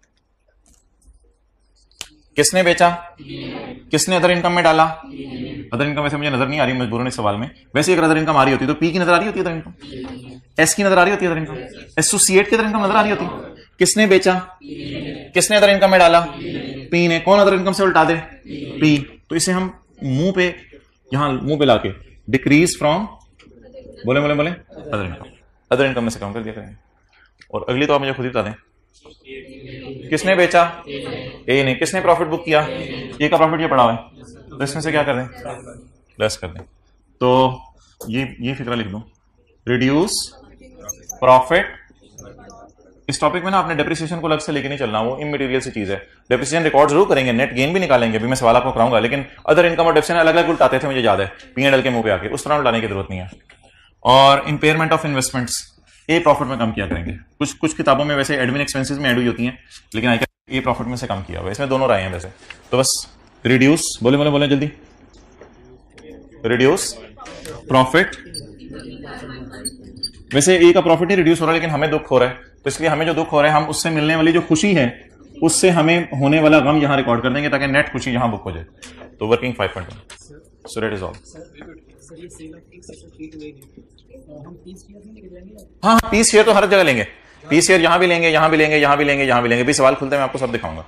Speaker 1: किसने बेचा, किसने अदर इनकम में डाला? अदर इनकम वैसे मुझे नजर नहीं आ रही मजबूरन इस सवाल में। वैसे अगर अदर इनकम आ रही होती तो पी की नजर आ रही होती, अदर इनकम एस की नजर आ रही होती, अदर इनकम एसोसिएट की अदर इनकम नजर आ रही होती। किसने बेचा, किसने अदर इनकम में डाला? पी ने। कौन अदर इनकम से उल्टा दे? पी। तो इसे हम मुंह पे, यहां मुंह पे लाके डिक्रीज फ्रॉम बोले अदर इनकम में से कम कर दिया करेंगे। और अगली तो आप मुझे खुद ही बता दें, किसने बेचा? ए ने। किसने प्रॉफिट बुक किया? ए का प्रॉफिट ये पड़ा हुआ है, तो इसमें से क्या कर दें, लेस कर दें। तो ये फिक्रा लिख दो, रिड्यूस प्रॉफिट। इस टॉपिक में ना आपने डेप्रिसिएशन को अलग से लेके नहीं चलना, वो इमटेरियल सी चीज है। डेप्रिसिएशन रिकॉर्ड जरूर करेंगे, नेट गेन भी निकालेंगे, अभी मैं सवाल आपको कराऊंगा, लेकिन अदर इनकम और डेप्रिसिएशन अलग अलग उल्टाते थे, मुझे याद है, P&L के मुंह पे आके, उस तरह उल्टाने की जरूरत नहीं है। और impairment of investments A profit में कम किया करेंगे। कुछ किताबों में वैसे एडमिन एक्सपेंसेस में ऐड हुई होती हैं, लेकिन आई ए प्रॉफिट में से कम किया हुआ है। इसमें दोनों राय हैं वैसे। तो बस रिड्यूस, बोले जल्दी, रिड्यूस प्रॉफिट। वैसे ए का प्रॉफिट ही रिड्यूस हो रहा है, लेकिन हमें दुख हो रहा है, तो इसलिए हमें जो दुख हो रहा है, हम उससे मिलने वाली जो खुशी है उससे हमें होने वाला गम यहां रिकॉर्ड कर देंगे, ताकि नेट खुशी यहां बुक हो जाए। तो working 5.1, so that is all. हाँ, पीस शेयर तो हर जगह लेंगे, पीस शेयर यहां भी लेंगे, यहां भी लेंगे, यहां भी लेंगे, यहां भी लेंगे। भी सवाल खुलते हैं, मैं आपको सब दिखाऊंगा।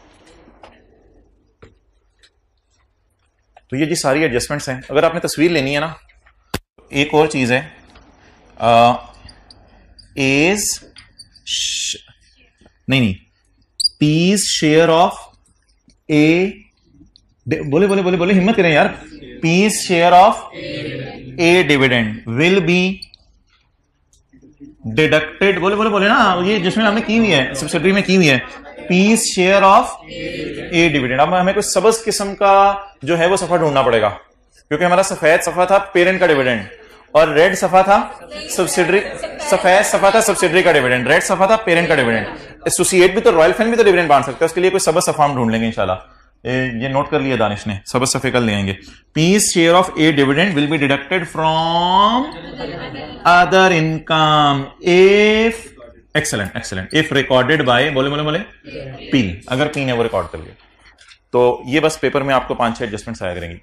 Speaker 1: तो ये जी सारी एडजस्टमेंट्स हैं। अगर आपने तस्वीर लेनी है ना, एक और चीज है, एज नहीं, पीस शेयर ऑफ ए, बोले हिम्मत करें यार, P's share of A dividend will be deducted, बोले ना, ये जिसमें हमने की हुई है, सब्सिडरी में की हुई है, P's share of A dividend. अब हमें कुछ सबस किस्म का जो है वो सफा ढूंढना पड़ेगा, क्योंकि हमारा सफेद सफा था पेरेंट का डिविडेंड, और रेड सफा था सब्सिडरी, सफेद सफा था सब्सिडरी का डिविडेंड, रेड सफा था पेरेंट का डिविडेंड। एसोसिएट भी तो, रॉयल फैन भी तो डिविडेंड बांट सकते हैं, उसके लिए कोई सबस सफा हम ढूंढ लेंगे इंशाल्लाह। ये नोट कर लिया दानिश ने, सबस सफे कल ले आएंगे। P's share of A dividend will be deducted from other income if, excellent, if recorded by, बोले पी, अगर पी ने वो रिकॉर्ड कर लिया। तो ये बस पेपर में आपको 5-6 एडजस्टमेंट्स आया करेंगी।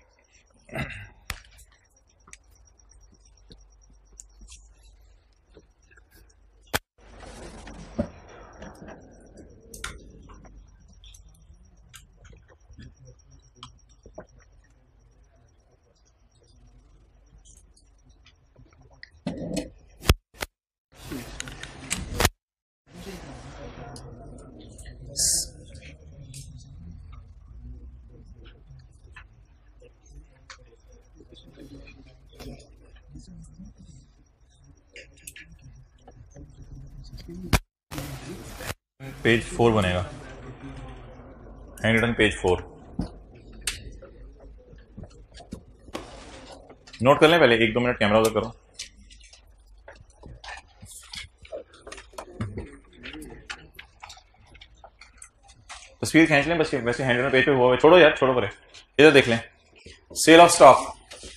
Speaker 1: पेज 4 बनेगा, हैंड रिटन पेज 4। नोट कर लें पहले, 1-2 मिनट कैमरा उधर करो। तस्वीर खींच लें बस, वैसे हैंड रिटन पेज पे हुआ है, छोड़ो यार, छोड़ो परे, इधर देख लें। Sale of stock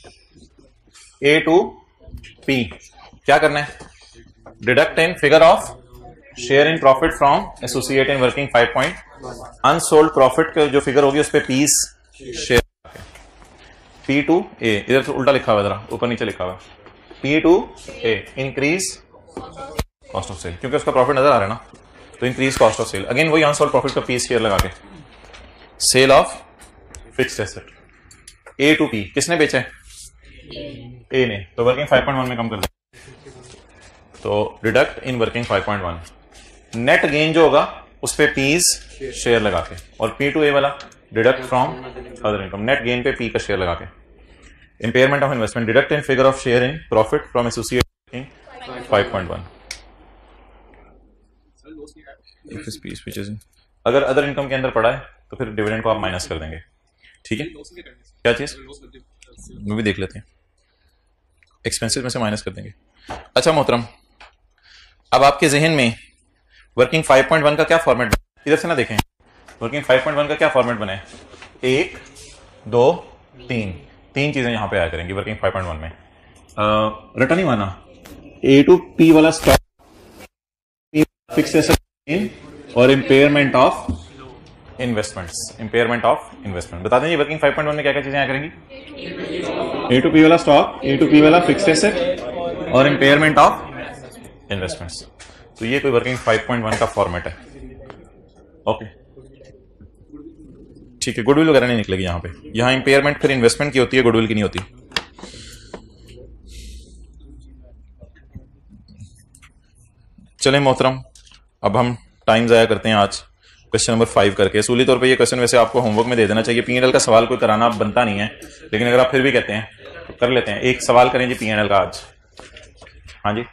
Speaker 1: A to P, क्या करना है, deduct in figure of share in profit from associate in working 5 unsold profit जो फिगर होगी उस पे पीस शेयर। P2A, इधर तो उल्टा लिखा हुआ, जरा ऊपर नीचे लिखा हुआ P2A increase cost of cell, क्योंकि उसका प्रॉफिट नजर आ रहा है ना, तो increase cost of sale. Again वही अनसोल्ड प्रॉफिट का P शेयर लगा के, sale of fixed asset A to P, किसने बेचा है? A ने, तो वर्किंग 5.1 में कम कर दें, तो deduct in working 5.1। Net gain जो होगा उस पे P's शेयर लगा के, और P2A वाला deduct from other income, net gain पे P का शेयर लगा के। Impairment of investment deduct in figure of share in profit from associate in 5.1। अगर अदर इनकम के अंदर पड़ा है तो फिर डिविडेंड को आप माइनस कर देंगे, ठीक है? क्या चीज वो भी देख लेते हैं, एक्सपेंसिव में से माइनस कर देंगे। अच्छा मोहतरम, अब आपके जहन में वर्किंग 5.1 का क्या फॉर्मेट, इधर से ना देखें, वर्किंग 5.1 का क्या फॉर्मेट बना है? 1 2 3, तीन चीजें यहां पे आया करेंगी वर्किंग 5.1 में। रटा नहीं माना, A to P वाला स्टॉक, फिक्स्ड एसेट और impairment of investments, impairment of investment. बता दें वर्किंग 5.1 में क्या क्या चीजें आया करेंगी? A to P वाला स्टॉक, A to P वाला फिक्स्ड एसेट और इम्पेयरमेंट ऑफ इन्वेस्टमेंट्स। तो ये कोई वर्किंग 5.1 का फॉर्मेट है, ओके ठीक है। गुडविल वगैरह नहीं निकलेगी यहां पे, यहां इम्पेयरमेंट फिर इन्वेस्टमेंट की होती है, गुडविल की नहीं होती। चलें मोहतरम, अब हम टाइम जाया करते हैं आज क्वेश्चन नंबर 5 करके। असूली तौर पे ये क्वेश्चन वैसे आपको होमवर्क में दे देना चाहिए, P&L का सवाल कोई कराना बनता नहीं है, लेकिन अगर आप फिर भी कहते हैं तो कर लेते हैं। एक सवाल करें जी P&L का आज। हाँ जी,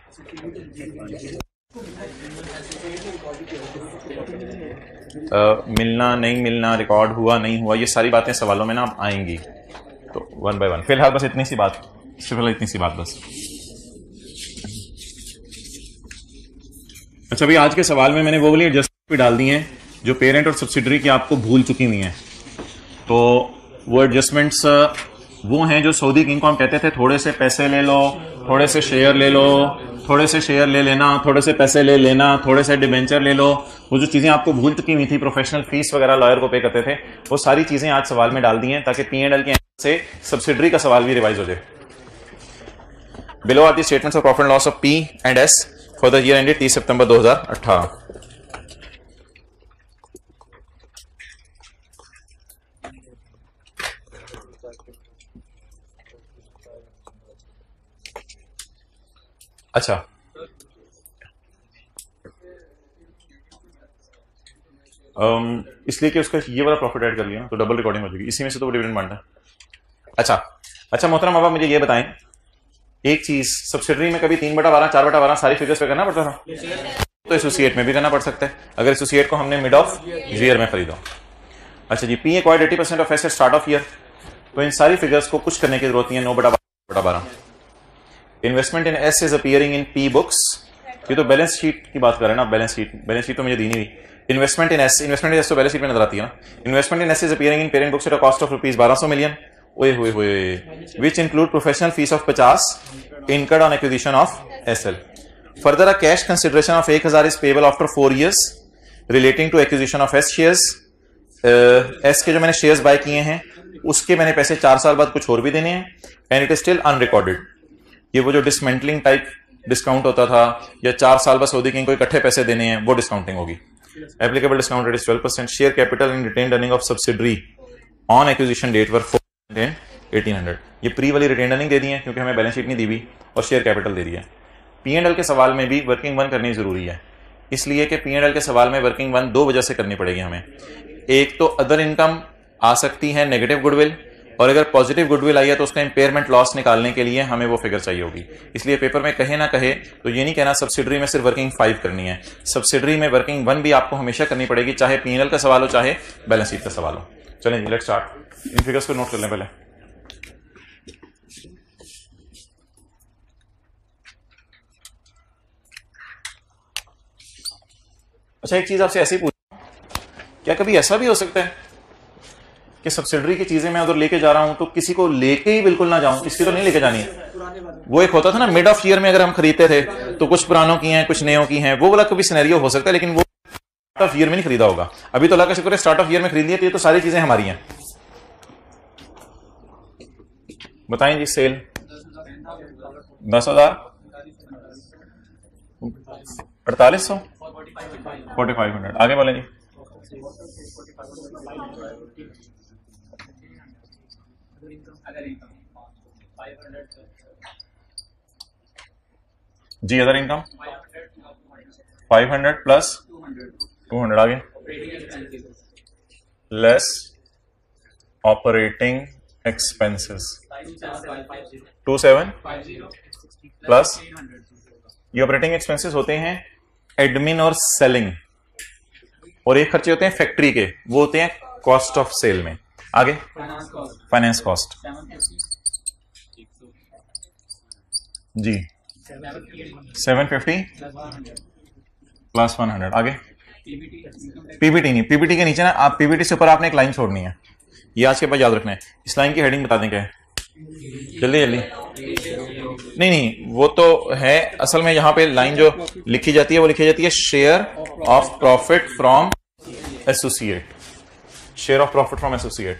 Speaker 1: मिलना नहीं मिलना, रिकॉर्ड हुआ नहीं हुआ, ये सारी बातें सवालों में ना आएंगी, तो 1 by 1। फिलहाल बस इतनी सी बात, फिलहाल इतनी सी बात बस। अच्छा भाई, आज के सवाल में मैंने वो वाली एडजस्टमेंट भी डाल दी हैं जो पेरेंट और सब्सिडरी की आपको भूल चुकी हुई हैं। तो वो एडजस्टमेंट्स वो हैं जो सऊदी किंग को हम कहते थे थोड़े से पैसे ले लो, थोड़े से शेयर ले लो, थोड़े से शेयर ले लेना, थोड़े से पैसे ले लेना, थोड़े से डिबेंचर ले लो। वो जो चीजें आपको भूल चुकी हुई थी, प्रोफेशनल फीस वगैरह लॉयर को पे करते थे, वो सारी चीजें आज सवाल में डाल दी हैं ताकि P&L के से सब्सिडरी का सवाल भी रिवाइज हो जाए। Below are the statements of profit and loss of P&S for the year ended 30 September 2018। अच्छा, इसलिए कि उसका ये वाला प्रॉफिट ऐड कर लिया तो डबल रिकॉर्डिंग हो जाएगी, इसी में से तो डिविडेंड बनता है। अच्छा मोहतरम, अब आप मुझे ये बताएं एक चीज, सब्सिडरी में कभी 3/12 4/12 सारी फिगर्स पे करना पड़ता था, तो एसोसिएट में भी करना पड़ सकता है अगर एसोसिएट को हमने मिड ऑफ ईयर में खरीदा। अच्छा जी, P acquired 80% of asset start of year, तो इन सारी फिगर्स को कुछ करने की जरूरत नहीं है, 9/12। Investment in S is appearing in P books, ये तो बैलेंस शीट की बात कर रहे हैं ना, बैलेंस शीट तो मुझे दी नहीं हुई। इन्वेस्टमेंट इन एस तो बैलेंस शीट में नजर आती है ना। Investment in S is appearing in parent books at a cost of ₹1200 million, ओए होए होए, which include professional fees of 50 incurred on acquisition of SL. Further, a cash consideration of 1000 is payable after 4 years relating to acquisition of S shares. S के जो मैंने शेयर्स बाय किए हैं उसके मैंने पैसे 4 साल बाद कुछ और भी देने हैं, and it is still unrecorded. ये वो जो डिसमेंटलिंग टाइप डिस्काउंट होता था या 4 साल बाद सऊदी किंग को इकट्ठे पैसे देने हैं, वो डिस्काउंटिंग होगी। Applicable discount rate is 12%। Share capital in retained earning of subsidiary on acquisition date were 1800। ये प्री वाली रिटेन्ड अर्निंग दे दी है क्योंकि हमें बैलेंस शीट नहीं दी हुई, और शेयर कैपिटल दे दी है। P&L के सवाल में भी वर्किंग 1 करनी जरूरी है, इसलिए कि P&L के सवाल में वर्किंग 1 दो वजह से करनी पड़ेगी हमें। एक तो अदर इनकम आ सकती है नेगेटिव गुडविल, और अगर पॉजिटिव गुडविल आई है तो उसका इंपेयरमेंट लॉस निकालने के लिए हमें वो फिगर चाहिए होगी। इसलिए पेपर में कहे ना कहे तो ये नहीं कहना सब्सिडरी में सिर्फ वर्किंग 5 करनी है, सब्सिडरी में वर्किंग 1 भी आपको हमेशा करनी पड़ेगी, चाहे P&L का सवाल हो चाहे बैलेंस शीट का सवाल हो। चलें जी, लेट्स स्टार्ट। इन फिगर्स को नोट कर लें पहले। अच्छा, एक चीज आपसे ऐसे ही पूछूं, क्या कभी ऐसा भी हो सकता है कि सब्सिडरी की चीजें मैं उधर लेके जा रहा हूं तो किसी को लेके ही बिल्कुल ना जाऊं, इसकी तो नहीं लेके जानी है। वो एक होता था ना मिड ऑफ ईयर में अगर हम खरीदते थे तो कुछ पुरानों की हैं कुछ नयों की हैं, वो वाला कभी सिनेरियो हो सकता है, लेकिन वो स्टार्ट ऑफ ईयर में नहीं खरीदा होगा। अभी तो अल्लाह का शुक्र है स्टार्ट ऑफ ईयर में खरीद लिया, तो ये तो सारी चीजें हमारी हैं। बताएं जी। सेल 10,000, 4800, 4500। आगे बोलें जी। जी अदर इनकम 500 प्लस 200। आगे लेस ऑपरेटिंग एक्सपेंसेस 27 प्लस, ये ऑपरेटिंग एक्सपेंसेस होते हैं एडमिन और सेलिंग, और एक खर्चे होते हैं फैक्ट्री के, वो होते हैं कॉस्ट ऑफ सेल में। आगे फाइनेंस कॉस्ट जी 750 प्लस 100। आगे पीबीटी नहीं, पीबीटी के नीचे ना, आप पीबीटी से ऊपर आपने एक लाइन छोड़नी है, ये आज के बाद याद रखना है। इस लाइन की हेडिंग बता दें क्या है, जल्दी जल्दी। नहीं, वो तो है, असल में यहां पे लाइन जो लिखी जाती है वो लिखी जाती है share of profit from associate, share of profit from associate.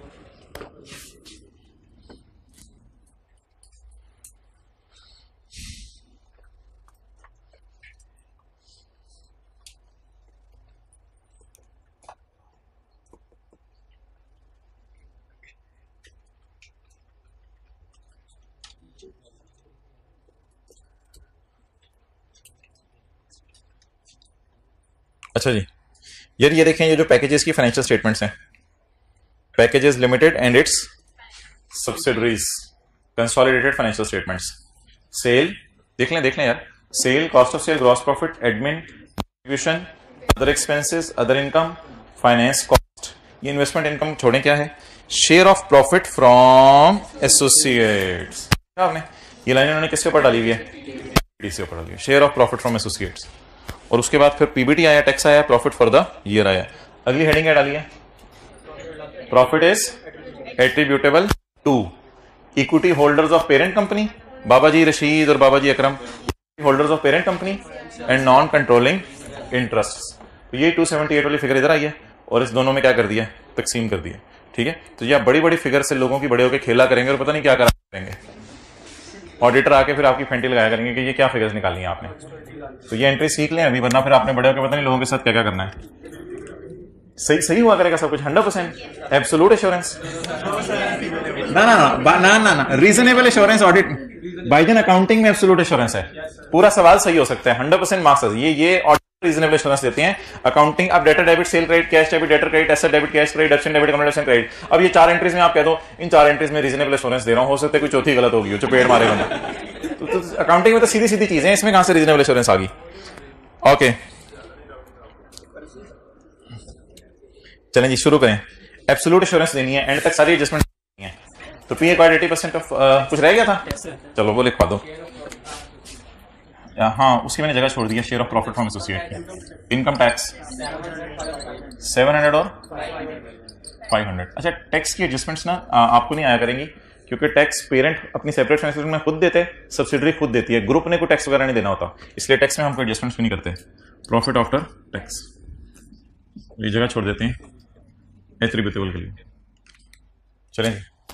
Speaker 1: अच्छा जी यार, ये देखें, ये जो पैकेजेस की फाइनेंशियल स्टेटमेंट्स हैं, Packages Limited and its subsidiaries consolidated financial statements. Sale देख लें यार, sale, cost of sale, gross profit, admin, distribution, other expenses, other income, finance cost. ये इन्वेस्टमेंट इनकम छोड़ें क्या है, share of profit from associates. आपने ये लाइन उन्होंने किसके ऊपर डाली हुई है, पीबीटी से ऊपर डाली है, share of profit from associates. और उसके बाद फिर पीबीटी आया, टैक्स आया, प्रॉफिट फॉर द ईयर आया। अगली हेडिंग क्या डाली है, profit is attributable to equity holders of parent company, Baba ji Rashid और Baba ji Akram, holders of parent company and non controlling interest. तो ये 278 वाली फिगर इधर आई है, और इस दोनों में क्या कर दिया, तकसीम कर दिया। ठीक है, तो ये बड़ी बड़ी फिगर से लोगों की बड़े होकर खेला करेंगे और पता नहीं क्या करेंगे, ऑडिटर आके फिर आपकी फेंटी लगाया करेंगे कि ये क्या फिगर्स निकाली हैं आपने। तो ये एंट्री सीख लें अभी, वरना फिर आपने बड़े होकर पता नहीं लोगों के साथ क्या क्या करना है। सही हुआ करेगा सब कुछ 100%। एब्सोल्यूट एश्योरेंस ना, रीजनेबल एश्योरेंस ऑडिट भाईजान, अकाउंटिंग में एब्सोल्यूट एश्योरेंस है। पूरा सवाल सही हो सकता है, 100% मार्क्स। ये ऑडिट रीजनेबल एश्योरेंस देते हैं। अकाउंटिंग, अब debtor debit, sale credit, cash debit, debtor credit, asset debit, cash credit, depreciation debit, communication credit. अब ये 4 एंट्रीज में आप कह दो, इन 4 एंट्रीज में रीजनेबल एश्योरेंस दे रहा हूं, हो सकता है कोई चौथी गलत होगी, जो पेड़ मारेगा। तो अकाउंटिंग में तो सीधी सीधी चीजें, इसमें कहां से रीजनेबल एश्योरेंस आ गई। ओके चलें जी, शुरू करें। एब्सोल्यूट एश्योरेंस देनी है, एंड तक सारी एडजस्टमेंट देनी है। तो पी एक्वायर्ड 80% ऑफ कुछ रह गया था, चलो वो लिखवा दो। हाँ, उसकी मैंने जगह छोड़ दी है, share of profit from associate की। इनकम टैक्स 700 और 500। अच्छा, टैक्स की एडजस्टमेंट्स ना आपको नहीं आया करेंगी, क्योंकि टैक्स पेरेंट अपनी सेपरेट फाइनेंशियल में खुद देते हैं, सब्सिडरी खुद देती है, ग्रुप ने कोई टैक्स वगैरह नहीं देना होता, इसलिए टैक्स में हम कोई एडजस्टमेंट्स भी नहीं करते। प्रॉफिट आफ्टर टैक्स ये जगह छोड़ देते हैं एट्रीब्यूटेबल के लिए। चलें,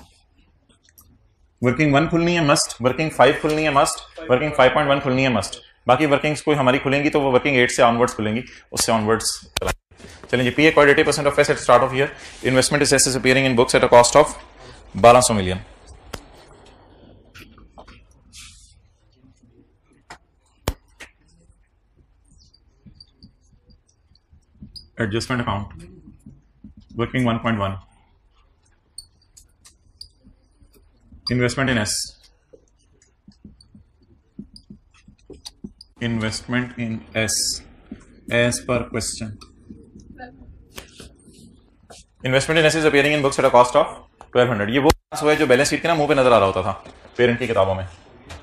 Speaker 1: वर्किंग 1 खुलनी है मस्ट, वर्किंग 5 खुलनी है मस्ट, वर्किंग 5.1 खुलनी है मस्ट। बाकी वर्किंग्स कोई हमारी खुलेंगी तो वो वर्किंग 8 से ऑनवर्ड्स खुलेंगी, उससे ऑनवर्ड्स। चलें जी, P acquired 80% of asset start of year, investment is assets appearing in books at a cost of 1200 million. Adjustment account working 1.1, investment in S, investment in S as per question. Investment in S is appearing in books at a cost of 1200। ये वो है जो बैलेंस शीट के ना मुंह पे नजर आ रहा होता था पेरेंट की किताबों में,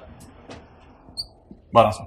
Speaker 1: 1200,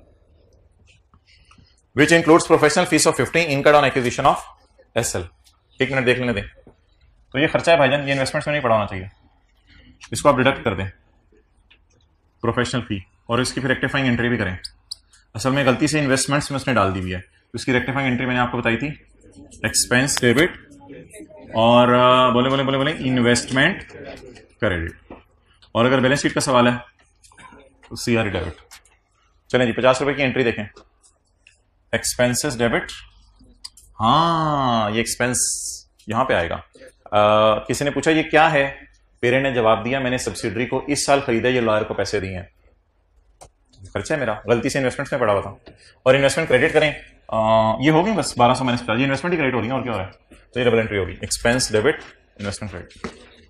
Speaker 1: which includes professional fees of 50 incurred on acquisition of SL. 1 minute देख लेने दें। तो ये खर्चा है भाईजान, ये इन्वेस्टमेंट्स में नहीं पड़ा होना चाहिए, इसको आप डिडक्ट कर दें प्रोफेशनल फी, और इसकी फिर रेक्टिफाइंग एंट्री भी करें। असल में गलती से इन्वेस्टमेंट्स में उसने डाल दी हुई है, तो इसकी रेक्टिफाइंग एंट्री मैंने आपको बताई थी, एक्सपेंस डेबिट और बोले इन्वेस्टमेंट क्रेडिट। और अगर बैलेंस शीट का सवाल है तो CRE डेबिट। चलें जी, 50 रुपए की एंट्री देखें। एक्सपेंसेस डेबिट, हाँ ये एक्सपेंस यहां पे आएगा। किसी ने पूछा ये क्या है, पेरेंट ने जवाब दिया मैंने सब्सिडरी को इस साल खरीदा, ये लॉयर को पैसे दिए हैं, खर्चा है मेरा, गलती से इन्वेस्टमेंट्स में पड़ा हुआ था। और इन्वेस्टमेंट क्रेडिट करें, ये होगी बस 1200 माइनस 50, ये इन्वेस्टमेंट ही क्रेडिट हो रही है और क्या हो रहा है, तो ये डबल एंट्री होगी, एक्सपेंस डेबिट इन्वेस्टमेंट क्रेडिट।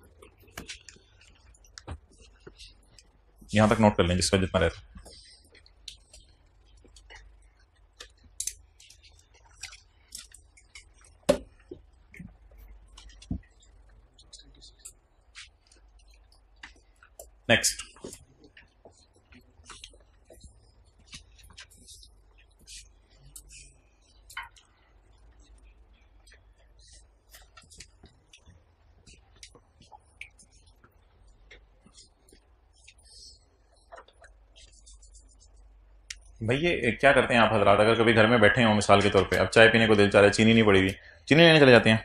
Speaker 1: यहां तक नोट कर लें जिसका जितना रहता है। नेक्स्ट, भाई ये क्या करते हैं आप हजरात, अगर कभी घर में बैठे हो मिसाल के तौर पे, अब चाय पीने को दिल चाह रहा है, चीनी नहीं पड़ी हुई, चीनी लेने चले जाते हैं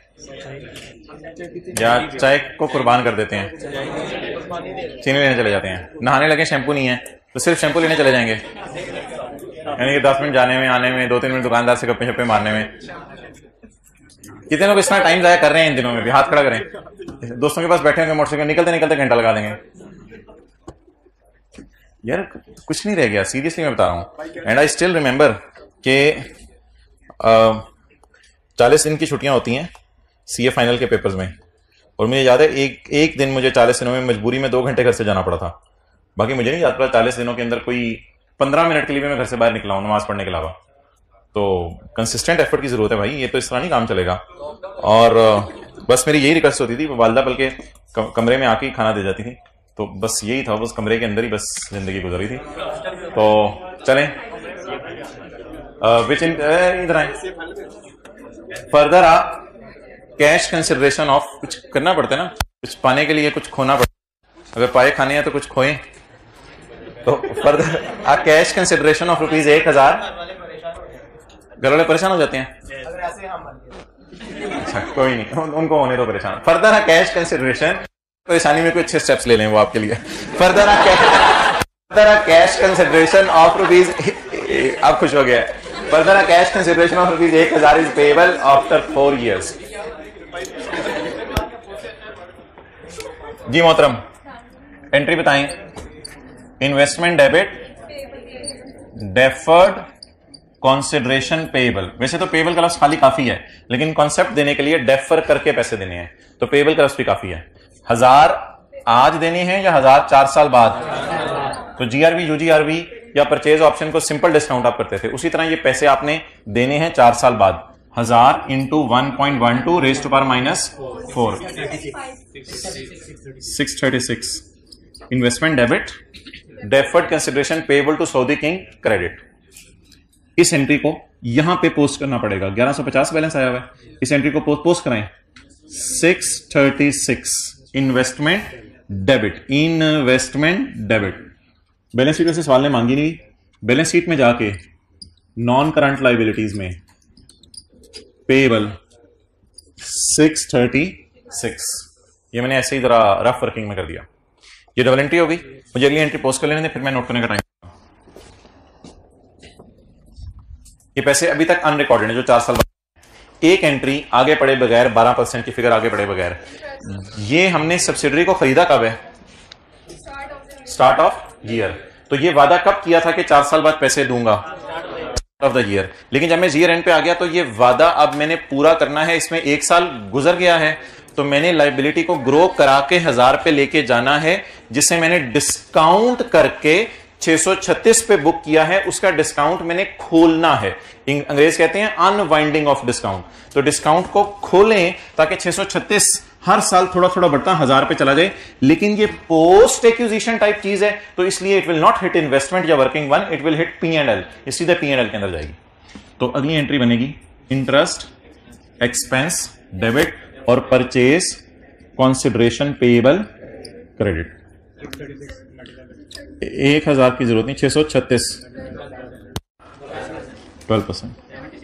Speaker 1: या चाय को कुर्बान कर देते हैं, चीनी लेने चले जाते हैं। नहाने लगे शैम्पू नहीं है तो सिर्फ शैम्पू लेने चले जाएंगे, यानी कि 10 मिनट जाने में, आने में, 2-3 मिनट दुकानदार से गप्पे शप्पे मारने में। कितने लोग इतना टाइम जाया कर रहे हैं इन दिनों में भी, हाथ खड़ा करें। दोस्तों के पास बैठे होंगे मोटरसाइकिल, निकलते निकलते घंटा लगा देंगे। यार कुछ नहीं रह गया, सीरियसली मैं बता रहा हूँ। एंड आई स्टिल रिमेंबर के 40 दिन की छुट्टियां होती हैं CA फाइनल के पेपर्स में, और मुझे याद है एक दिन मुझे 40 दिनों में मजबूरी में 2 घंटे घर से जाना पड़ा था। बाकी मुझे नहीं याद पड़ा 40 दिनों के अंदर कोई 15 मिनट के लिए भी मैं घर से बाहर निकला हूं नमाज पढ़ने के अलावा। तो कंसिस्टेंट एफर्ट की जरूरत है भाई, ये तो इस तरह नहीं काम चलेगा। और बस मेरी यही रिक्वेस्ट होती थी, वालदा बल्कि कमरे में आके खाना दे जाती थी, तो बस यही था, बस कमरे के अंदर ही बस जिंदगी गुजरी थी। तो चलें इधर आए, फर्दर कैश कंसिडरेशन ऑफ, कुछ करना पड़ता है ना, कुछ पाने के लिए कुछ खोना पड़ता है, अगर पाए खाने हैं तो कुछ खोएं। तो फर्दर कैश कंसिडरेशन ऑफ ₹1000। घर वाले परेशान हो जाते हैं, अच्छा कोई नहीं, उनको होने दो परेशान। फर्दर कैश कंसिडरेशन, परेशानी में कोई अच्छे स्टेप्स ले लें वो आपके लिए। फर्दर कैश कंसिडरेशन ऑफ ₹, आप खुश हो गया। Further cash consideration of ₹1000 is payable after 4 years। जी मोहतरम, एंट्री बताएं। Investment debit, deferred consideration payable. वैसे तो पेएबल का लफ्ज खाली काफी है, लेकिन कॉन्सेप्ट देने के लिए डेफर करके पैसे देने हैं, तो पेएबल का लफ्ज भी काफी है। 1000 आज देने हैं या 1000 4 साल बाद, तो GRV UGRV या परचेज ऑप्शन को सिंपल डिस्काउंट आप करते थे, उसी तरह ये पैसे आपने देने हैं 4 साल बाद। 1000 into 1.12 raise to power -4, 636। Investment debit, deferred consideration payable to सऊदी किंग क्रेडिट। इस एंट्री को यहां पे पोस्ट करना पड़ेगा। 1150 बैलेंस आया हुआ है, इस एंट्री को पोस्ट कराएं। 636 investment debit, investment debit. Balance sheet से सवाल ने मांगी नहीं, बैलेंस शीट में जाके नॉन करंट लाइबिलिटीज में पेएबल 636, ये मैंने ऐसे ही जरा रफ वर्किंग में कर दिया। ये डबल एंट्री हो गई, मुझे अगली एंट्री पोस्ट कर लेने दें, फिर मैं नोट करने का टाइम। ये पैसे अभी तक अनरिकॉर्डेड है जो 4 साल बाद। एक एंट्री आगे पड़े बगैर, 12% की फिगर आगे पड़े बगैर। ये हमने सब्सिडरी को खरीदा कब है? Start of year. तो ये वादा कब किया था कि 4 साल बाद पैसे दूंगा? Of the year. लेकिन जब मैं ईयर एंड पे आ गया तो ये वादा अब मैंने पूरा करना है, इसमें 1 साल गुजर गया है, तो मैंने लाइबिलिटी को ग्रो करा के 1000 पे लेके जाना है, जिसे मैंने डिस्काउंट करके 636 पे बुक किया है, उसका डिस्काउंट मैंने खोलना है। अंग्रेज कहते हैं अनवाइंडिंग ऑफ डिस्काउंट। तो डिस्काउंट को खोलें ताकि 636 हर साल थोड़ा थोड़ा बढ़ता 1000 पे चला जाए। लेकिन ये पोस्ट एक्विजिशन टाइप चीज है, तो इसलिए it will not hit investment या working one, it will hit P&L, ये सीधे P&L के अंदर जाएगी। तो अगली एंट्री बनेगी इंटरेस्ट एक्सपेंस डेबिट और परचेज कंसिडरेशन पेएबल क्रेडिट। 1000 की जरूरत नहीं, 636, 12%,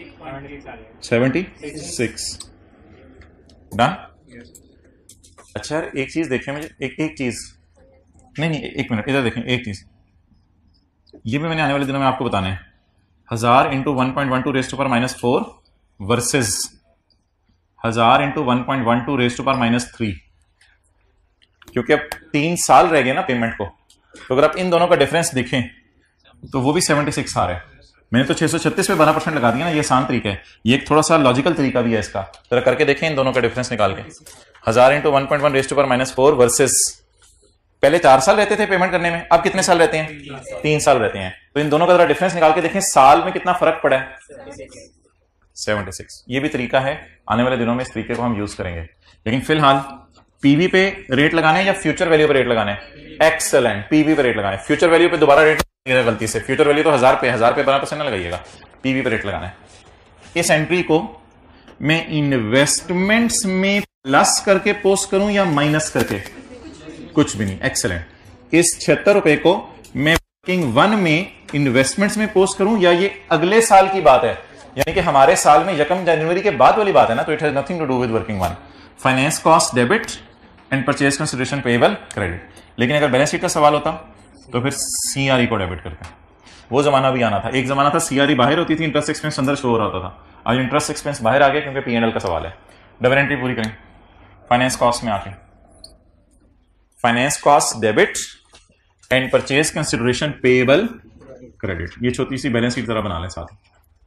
Speaker 1: 76 डन। अच्छा एक चीज देखिए मुझे, एक चीज नहीं नहीं, एक मिनट इधर देखें, एक चीज ये भी मैंने आने वाले दिनों में आपको बताना है। 1000 into 1.12 raise to power -4 versus 1000 into 1.12 raise to power -3, क्योंकि अब 3 साल रह गए ना पेमेंट को, तो अगर आप इन दोनों का डिफरेंस देखें तो वो भी 76 आ रहा है। मैंने तो 636 पे 12% लगा दिया ना, ये आसान तरीका है, ये एक थोड़ा सा लॉजिकल तरीका भी है इसका, जरा करके देखें इन दोनों का डिफरेंस निकाल के। 1000 into 1.1 raise to power -4 versus पहले 4 साल रहते थे पेमेंट करने में, अब कितने साल रहते हैं? 3 साल रहते हैं। तो इन दोनों का जरा डिफरेंस निकाल के देखें साल में कितना फर्क पड़ा है। 76। ये भी तरीका है, आने वाले दिनों में इस तरीके को हम यूज करेंगे। लेकिन फिलहाल पीवी पे रेट लगाने या फ्यूचर वैल्यू पे रेट लगाने? एक्सेलेंट, पीवी पे रेट लगाने। फ्यूचर वैल्यू पे दोबारा रेट गलती से, फ्यूचर वैल्यू तो 1000 पे 12% ना लगाइएगा, पीवी पे रेट लगाना है। इस एंट्री को मैं इन्वेस्टमेंट्स में प्लस करके पोस्ट करूं या माइनस करके? कुछ भी नहीं, एक्सेलेंट। इस 76 रुपए को मैं वर्किंग 1 में इन्वेस्टमेंट्स में पोस्ट करूं या ये अगले साल की बात है, यानी कि हमारे साल में 1 जनवरी के बाद वाली बात है ना, तो it has nothing to do with working 1। Finance cost debit and purchase consideration payable credit. लेकिन अगर बैलेंस शीट का सवाल होता तो फिर सीआरई को डेबिट करते हैं। वो जमाना भी आना था, एक जमाना था सीआरई बाहर होती थी, इंटरेस्ट एक्सपेंस अंदर शो हो रहा था। आज इंटरेस्ट एक्सपेंस बाहर आ गया क्योंकि पीएनएल का सवाल है। डबल एंट्री पूरी करें फाइनेंस कॉस्ट में आके, finance cost debit and purchase consideration payable credit. ये छोटी सी बैलेंस शीट जरा बना लें साथ ही।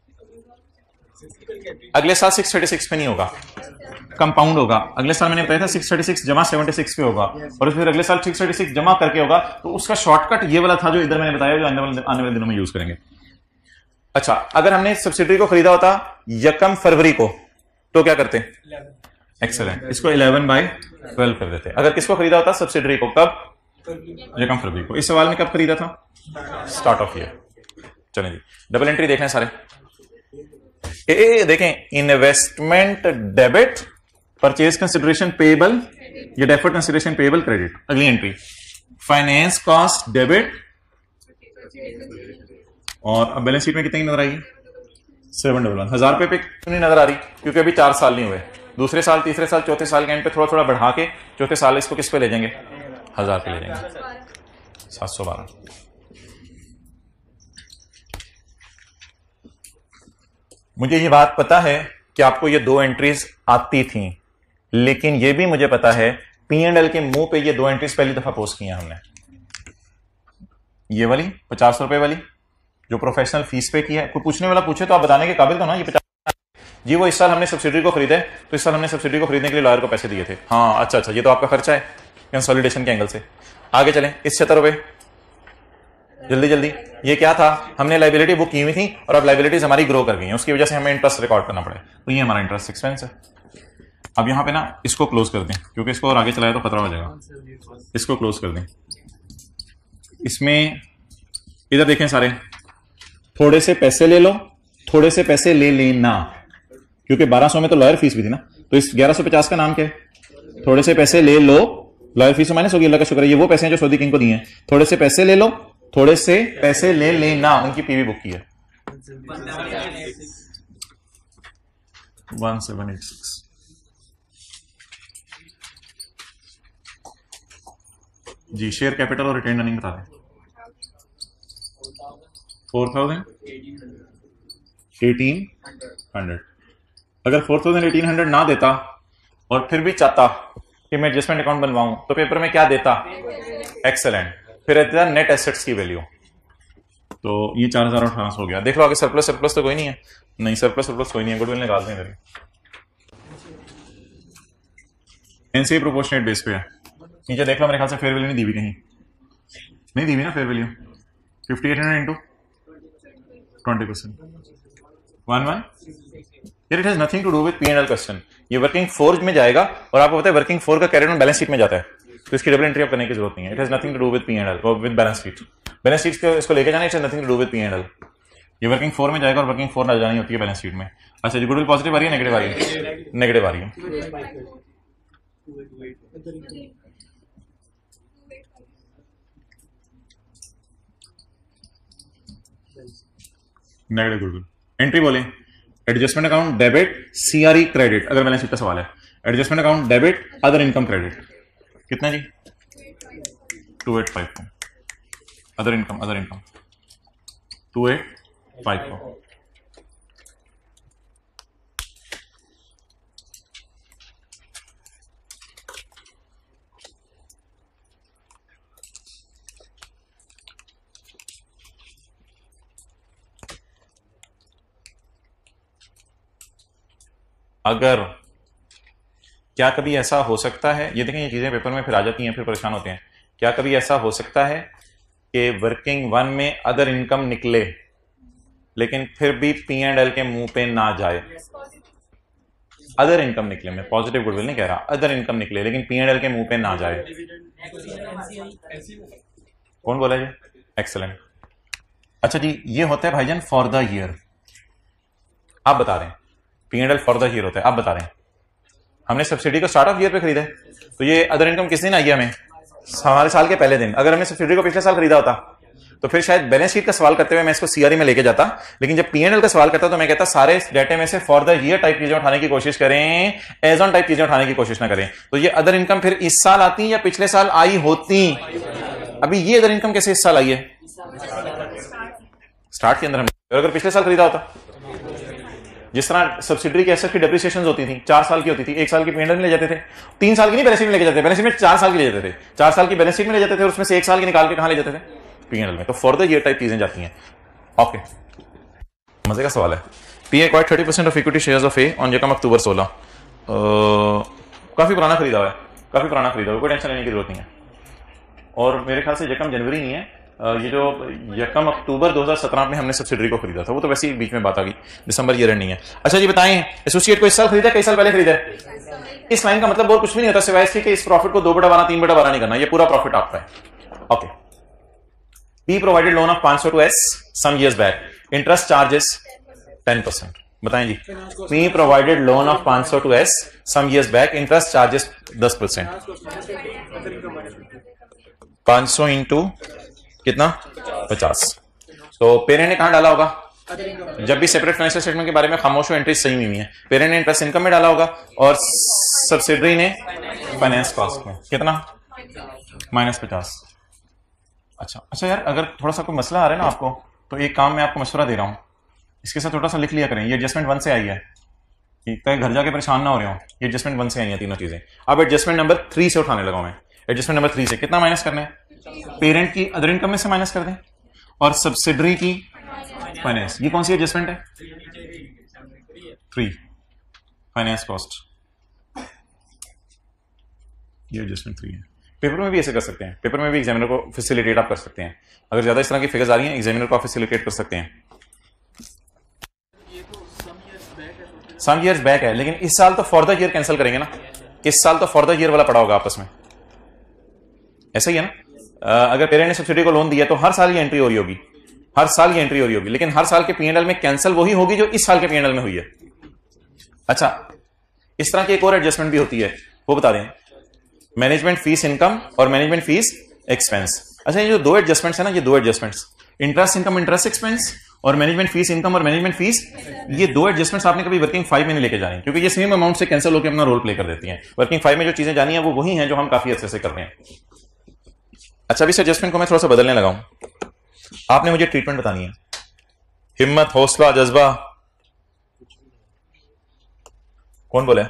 Speaker 1: अगले साल 636 पे नहीं होगा, कंपाउंड होगा। अगले साल मैंने बताया था 636 जमा 76 पे होगा, और फिर अगले साल 636 जमा करके होगा। तो उसका शॉर्टकट ये वाला था जो इधर मैंने बताया, जो आने वाले दिनों में यूज करेंगे। अच्छा, अगर हमने सब्सिडरी को खरीदा होता 1 फरवरी को तो क्या करते? एक्सेलेंट, इसको 11/12 कर देते। अगर किसको खरीदा होता सब्सिडरी को? कब? 1 फरवरी को। इस सवाल में कब खरीदा था? Start of year. चलें जी, डबल एंट्री देखना सारे। देखें, investment debit, purchase consideration payable, ये डेफर्ड कंसिडरेशन पेएबल क्रेडिट। अगली एंट्री फाइनेंस कॉस्ट डेबिट, और अब बैलेंस शीट में कितनी नजर आई? 711। 1000 रुपए पे क्यों नहीं नजर आ रही? क्योंकि अभी 4 साल नहीं हुए। दूसरे साल, तीसरे साल, चौथे साल के एंड पे थोड़ा थोड़ा बढ़ा के चौथे साल इसको किस पे ले जाएंगे? 1000 पे ले जाएंगे। 712। मुझे ये बात पता है कि आपको ये 2 एंट्रीज आती थी, लेकिन ये भी मुझे पता है पीएनएल के मुंह पे ये 2 एंट्रीज पहली दफा पोस्ट की हैं हमने। ये वाली 50 रुपए वाली जो प्रोफेशनल फीस पे की है। कोई पूछने वाला पूछे तो आप बताने के काबिल तो ना, ये 50 जी वो इस साल हमने सब्सिडी को खरीदा है, तो इस साल हमने सब्सिडी को खरीदने के लिए लॉयर को पैसे दिए थे। हाँ अच्छा अच्छा, ये तो आपका खर्चा है कंसोलिडेशन के एंगल से। आगे चलें, इस 76 रुपए जल्दी जल्दी, ये क्या था? हमने लाइबिलिटी बुक की हुई थी और अब लाइबिलिटीज हमारी ग्रो कर गई हैं, उसकी वजह से हमें इंटरेस्ट रिकॉर्ड करना पड़े, तो ये हमारा इंटरेस्ट एक्सपेंस है। अब यहां पे ना इसको क्लोज कर दें, क्योंकि इसको और आगे चलाया तो खतरा हो जाएगा। इसको क्लोज कर दें। इसमें इधर देखें सारे, थोड़े से पैसे ले लो, थोड़े से पैसे ले लेना, क्योंकि 1200 में तो लॉयर फीस भी थी ना। तो इस 1150 का नाम क्या है? थोड़े से पैसे ले लो, लॉयर फीस माइनस होगी, अल्लाह का शुक्र है। ये वो पैसे हैं जो सऊदी किंग को दिए हैं। थोड़े से पैसे ले लो, थोड़े से पैसे ले लेना, उनकी पीवी बुक की है 1786। जी शेयर कैपिटल और रिटेन अर्निंग बता दें। 4000 1800। अगर 4000 1800 ना देता और फिर भी चाहता कि मैं एडजस्टमेंट अकाउंट बनवाऊं, तो पेपर में क्या देता? एक्सेलेंट। फिर रहता है नेट एसेट्स की वैल्यू, तो ये 4800 हो गया। देख लो आगे सरप्लस, सरप्लस तो कोई नहीं है, नहीं सरप्लस सरप्लस कोई नहीं है, गुडविल निकाल दें मेरी। एनसीए प्रोपोर्शनेट बेस पे है। नीचे देख लो, मेरे ख्याल से फेयर वैल्यू नहीं दी हुई कहीं, नहीं दी हुई ना fair value. 5800 into 20% 11। It has nothing to do with PNL question. ये वर्किंग 4 में जाएगा और आपको पता है वर्किंग 4 का कैरियर बैलेंस शीट में जाता है, तो इसकी डबल एंट्री आप करने की जरूरत नहीं है। It has nothing to do with PNL और with balance sheet. Balance sheet को इसको लेके जाना, it has nothing to do with PNL. ये वर्किंग 4 में जाएगा और वर्किंग 4 ना जानी होती है बैलेंस शीट में। अच्छा जी, गुडविल पॉजिटिव आ रही है, नेगेटिव आ रही है? नेगेटिव आ रही है। Negative goodwill. एंट्री बोले adjustment account debit CRE credit, अगर बैलेंस शीट का सवाल है। Adjustment account debit other income credit कितना जी? 2854 अदर इनकम 2854। अगर क्या कभी ऐसा हो सकता है, ये देखें ये चीजें पेपर में फिर आ जाती हैं, फिर परेशान होते हैं, क्या कभी ऐसा हो सकता है कि वर्किंग वन में अदर इनकम निकले लेकिन फिर भी P&L के मुंह पे ना जाए? अदर इनकम निकले, मैं पॉजिटिव गुडविल नहीं कह रहा, अदर इनकम निकले लेकिन P&L के मुंह पे ना जाए। कौन बोला ये? एक्सेलेंट। अच्छा जी, ये होता है भाईजान फॉर द ईयर, आप बता रहे हैं P&L फॉर द ईयर होता है, आप बता रहे हैं हमने सब्सिडी को स्टार्ट ऑफ ईयर पे खरीदा है, तो ये अदर इनकम किस दिन आई है? हमें हमारे साल के पहले दिन। अगर हमने सब्सिडी को पिछले साल खरीदा होता तो फिर शायद बैलेंस शीट का सवाल करते हुए मैं इसको सीआरई में लेके जाता, लेकिन जब P&L का सवाल करता तो मैं कहता सारे डाटे में से फॉर द ईयर टाइप चीजें उठाने की कोशिश करें, एज ऑन टाइप चीजें उठाने की कोशिश ना करें। तो ये अदर इनकम फिर इस साल आती या पिछले साल आई होती? अभी ये अदर इनकम कैसे इस साल आई है? स्टार्ट के अंदर हमने, अगर पिछले साल खरीदा होता, जिस तरह सब्सिडरी के एसेट की डेप्रिसिएशन होती थी 4 साल की होती थी, 1 साल की P&L में ले जाते थे, 3 साल की नहीं बैलेंस शीट में लेके जाते, बैलेंस शीट में 4 साल की ले जाते थे, 4 साल की बैलेंस शीट में ले जाते थे और उसमें से 1 साल की निकाल के कहां ले जाते थे? P&L में। तो फॉर द ईयर टाइप चीजें जाती हैं। ओके, मजे का सवाल है। P acquired 30% of equity shares of A on यकम अक्टूबर 16। काफी पुराना खरीदा हुआ है, काफी पुराना खरीदा हुआ, कोई टेंशन लेने की जरूरत नहीं है। और मेरे ख्याल से यकम जनवरी नहीं है, ये जो यकम अक्टूबर 2017 में हमने सब्सिडरी को खरीदा था, वो तो वैसे ही बीच में बात आ गई, दिसंबर ईयर एंड नहीं है। अच्छा जी बताएं, एसोसिएट को इस साल खरीदा, कई साल पहले खरीदा? इस लाइन का मतलब और कुछ भी नहीं होता सिवाय इसके कि इस प्रॉफिट को 2/12 3/12 नहीं करना, ये पूरा प्रॉफिट आपका है। Okay, P provided loan of 500 to S some years back, interest charges 10%। बताएं जी, P provided loan of 500 to S some years back, interest charges 10%। 500 into कितना? 50। तो पेरेंट ने कहां डाला होगा? जब भी सेपरेट फाइनेंशियल स्टेटमेंट के बारे में खामोश एंट्री सही नहीं है, पेरेंट ने इंटरेस्ट इनकम में डाला होगा और सब्सिडरी ने फाइनेंस कॉस्ट में। कितना? -50। अच्छा यार, अगर थोड़ा सा कोई मसला आ रहा है ना आपको, तो एक काम मैं आपको मशवरा दे रहा हूं, इसके साथ थोड़ा सा लिख लिया करें, ये एडजस्टमेंट 1 से आई है, घर जाके परेशान ना हो रहे हो, ये एडजस्टमेंट 1 से आई है तीनों चीजें। अब एडजस्टमेंट नंबर 3 से उठाने लगा मैं। एडजस्टमेंट नंबर 3 से कितना माइनस करना है? पेरेंट की अदर इनकम में से माइनस कर दें और सब्सिडरी की फाइनेंस। ये कौन सी एडजस्टमेंट है? 3 फाइनेंस कॉस्ट, ये एडजस्टमेंट 3 है। पेपर में भी ऐसे कर सकते हैं, पेपर में भी एग्जामिनर को फैसिलिटेट आप कर सकते हैं, अगर ज्यादा इस तरह की फिगर्स आ रही हैं एग्जामिनर को आप फैसिलिटेट कर सकते हैं। सम ईयर्स बैक है, लेकिन इस साल तो फॉर द ईयर कैंसिल करेंगे ना, इस साल तो फॉर द ईयर वाला पड़ा होगा आपस में, ऐसा ही है ना। अगर पेरेंट ने सब्सिडी को लोन दिया तो हर साल ये एंट्री हो रही होगी, हर साल ये एंट्री हो रही होगी, लेकिन हर साल के P&L में कैंसिल वही होगी जो इस साल के P&L में हुई है। अच्छा, इस तरह की एक और एडजस्टमेंट भी होती है, वो बता दें, मैनेजमेंट फीस इनकम और मैनेजमेंट फीस एक्सपेंस। अच्छा, ये जो 2 एडजस्टमेंट्स है ना, ये 2 adjustments, interest income interest expense और मैनेजमेंट फीस इनकम और मैनेजमेंट फीस, ये 2 एडजस्टमेंट्स आपने कभी वर्किंग 5 में नहीं लेके जानी, क्योंकि ये सेम अमाउंट से कैंसिल होकर अपना रोल प्ले कर देती हैं। वर्किंग 5 में जो चीजें जानी है वो वही हैं जो हम काफी अच्छे से कर रहे हैं। अच्छा, अभी इस एडजस्टमेंट को मैं थोड़ा सा बदलने लगा हूं, आपने मुझे ट्रीटमेंट बतानी है, हिम्मत, हौसला, जज्बा, कौन बोले?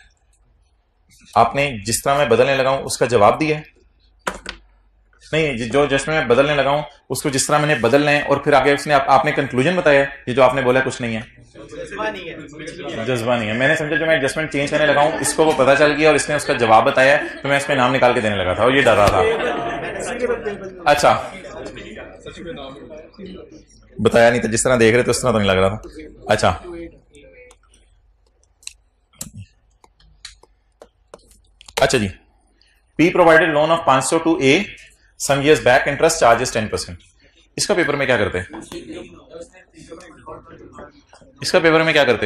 Speaker 1: आपने जिस तरह मैं बदलने लगा हूं उसका जवाब दिया है? नहीं, जो एडजस्टमेंट मैं बदलने लगा हूं उसको जिस तरह मैंने बदलना है और फिर आगे उसने आपने कंक्लूजन बताया, ये जो आपने बोला कुछ नहीं है, जज्बा नहीं है। मैंने समझा जो मैं एडजस्टमेंट चेंज करने लगा हूं इसको वो पता चल गया और इसने उसका जवाब बताया, तो मैं इसमें नाम निकाल के देने लगा था और ये डर रहा था। अच्छा, बताया नहीं था, जिस तरह देख रहे थे उस तरह तो नहीं लग रहा था। अच्छा, अच्छा जी, P provided loan of 500 to A some years back, interest charges 10%। इसका पेपर में क्या करते? इसका पेपर में क्या करते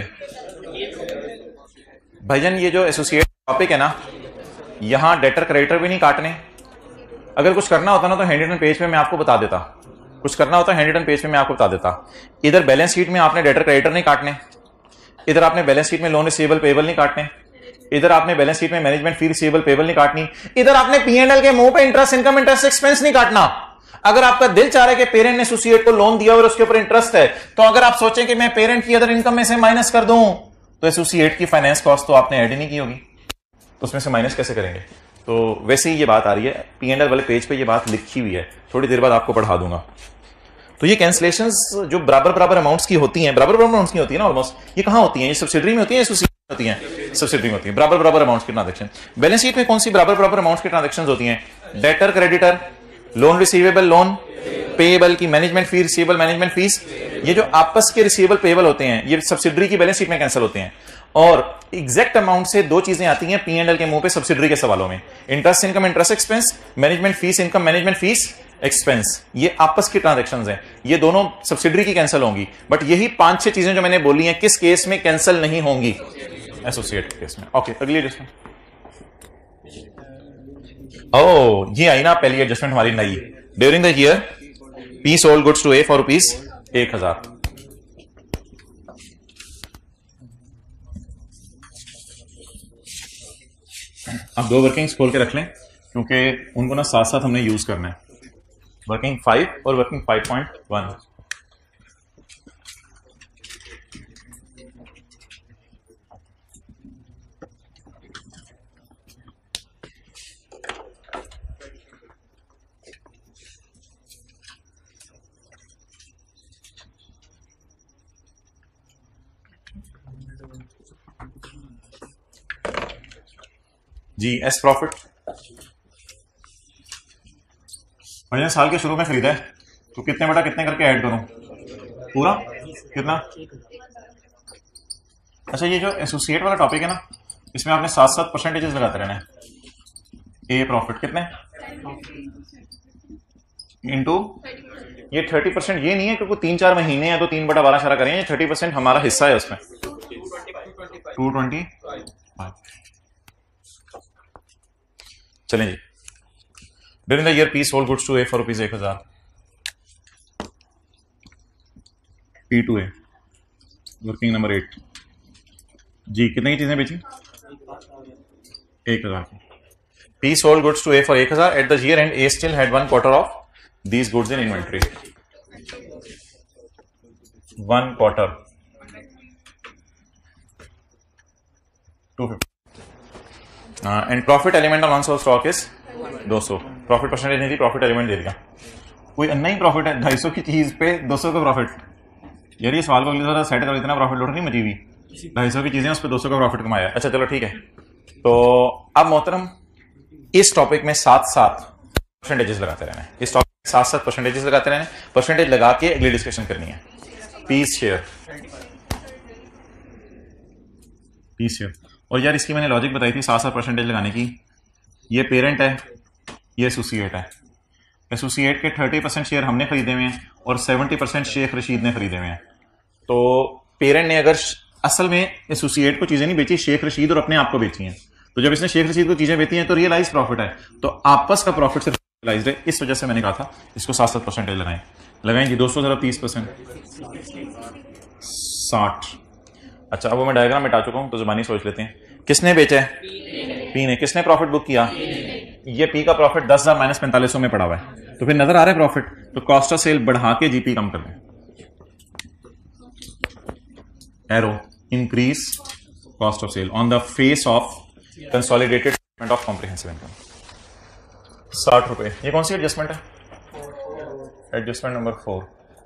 Speaker 1: भाईजान? ये जो एसोसिएट टॉपिक है ना, यहां डेटर क्रेडिटर भी नहीं काटने। अगर कुछ करना होता ना तो हैंड रिटन पेज पे मैं आपको बता देता, कुछ करना होता हैंड रिटन पेज पे मैं आपको बता देता। इधर बैलेंस शीट में आपने डेटर क्रेडिटर नहीं काटने, इधर आपने बैलेंस शीट में लोन रिसीवेबल पेएबल नहीं काटने, इधर आपने बैलेंस शीट में मैनेजमेंट फी रिसीवेबल पेबल नहीं काटनी, इधर आपने P&L के मुंह पे इंटरेस्ट इनकम इंटरेस्ट एक्सपेंस नहीं काटना। अगर आपका दिल चाह रहा है कि पेरेंट ने एसोसिएट को लोन दिया और उसके ऊपर इंटरेस्ट है, तो अगर आप सोचें कि मैं पेरेंट की अदर इनकम में से माइनस कर दूं, तो एसोसिएट की फाइनेंस कॉस्ट तो आपने ऐड ही नहीं की होगी, तो उसमें से माइनस कैसे करेंगे? तो वैसे ही ये बात आ रही है, P&L वाले पेज पे ये बात लिखी हुई है, थोड़ी देर बाद आपको पढ़ा दूंगा। तो ये कैंसलेशंस जो बराबर बराबर अमाउंट्स की होती हैं, बराबर बराबर अमाउंट्स की होती है ना ऑलमोस्ट, ये कहां होती हैं? ये सब्सिडरी में होती है, एसोसिएट होती हैं? सब्सिडरी में होती है, बराबर बराबर अमाउंट्स की ट्रांजैक्शन। बैलेंस शीट में कौन सी बराबर बराबर अमाउंट्स की ट्रांजैक्शंस होती हैं? Debtor creditor, loan receivable loan payable की management fee receivable management fees, ये जो आपस के रिसीवेबल पेएबल होते हैं ये सब्सिडरी की बैलेंस शीट में कैंसिल होते हैं। और एग्जैक्ट अमाउंट से दो चीजें आती हैं P&L के मुंह पे सब्सिडरी के सवालों में, interest income interest expense, management fees income management fees expense, ये आपस की ट्रांजैक्शंस हैं, ये दोनों सब्सिडरी की कैंसिल होंगी। बट यही 5-6 चीजें जो मैंने बोली हैं किस केस में कैंसिल नहीं होंगी? एसोसिएट केस में। ओके, अगली एडजस्टमेंट। ओ ये आई ना पहली एडजस्टमेंट हमारी नई, during the year P sold goods to A for ₹1000। अब दो वर्किंग्स खोल के रख लें क्योंकि उनको ना साथ साथ हमने यूज करना है, वर्किंग 5 और वर्किंग 5.1। जी एस प्रॉफिट मैंने साल के शुरू में खरीदा है, तो कितने बटा कितने करके ऐड करूं? पूरा कितना? अच्छा, ये जो एसोसिएट वाला टॉपिक है ना, इसमें आपने 7-7 परसेंटेजेस लगाते रहना है। ए प्रॉफिट कितने इंटू ये 30%, ये नहीं है क्योंकि 3-4 महीने हैं तो 3/12 सारा करें, ये 30% हमारा हिस्सा है उसमें 220। चलें जी, during the year P sold goods to A for ₹1000। P to A, working number 8 जी, कितने की चीजें बेची? 1000 की। P sold goods to A for 1000 at the year end. A still had 1 quarter of these goods in inventory. 1 quarter 250 and profit element on 100 stock is 200। Profit percentage नहीं थी, प्रॉफिट एलिमेंट दे दिया। कोई अन्ना ही प्रॉफिट है 250 की चीज पे 200 का प्रॉफिट। यार ये सवाल को अगली बार सेट करो, इतना प्रॉफिट लौट नहीं मची हुई, 250 की चीजें उस पर 200 का प्रॉफिट कमाया। अच्छा चलो ठीक है, तो अब मोहतरम इस टॉपिक में 7-7 परसेंटेजेस लगाते रहना है, इस टॉपिक में 7-7 परसेंटेजेस लगाते रहना है, परसेंटेज लगा के अगली डिस्कशन करनी है। P's share, P's share. और यार इसकी मैंने लॉजिक बताई थी 7-7 परसेंटेज लगाने की। ये पेरेंट है, ये एसोसिएट है। एसोसिएट के 30% शेयर हमने खरीदे हुए हैं और 70% शेख रशीद ने खरीदे हुए हैं। तो पेरेंट ने अगर असल में एसोसिएट को चीजें नहीं बेची, शेख रशीद और अपने आप को बेची हैं, तो जब इसने शेख रशीद को चीजें बेची हैं तो रियलाइज प्रॉफिट है, तो आपस का प्रॉफिट सिर्फ रियलाइज है। इस वजह से मैंने कहा था इसको 7-7 परसेंटेज लगाएं। लगाएंगे 200 जरा 30%, 60। अच्छा, अब वो मैं डायग्राम मिटा चुका हूं तो जुबानी सोच लेते हैं। किसने बेचा है? पी ने। किसने प्रॉफिट बुक किया? ये पी का प्रॉफिट 10,000 माइनस 4500 में पड़ा हुआ है, तो फिर नजर आ रहा है प्रॉफिट, तो कॉस्ट ऑफ सेल बढ़ा के जीपी कम कर दें। Arrow increase cost of sale on the face of consolidated statement of comprehensive income. 60 रुपए। ये कौन सी एडजस्टमेंट है? Adjustment number 4।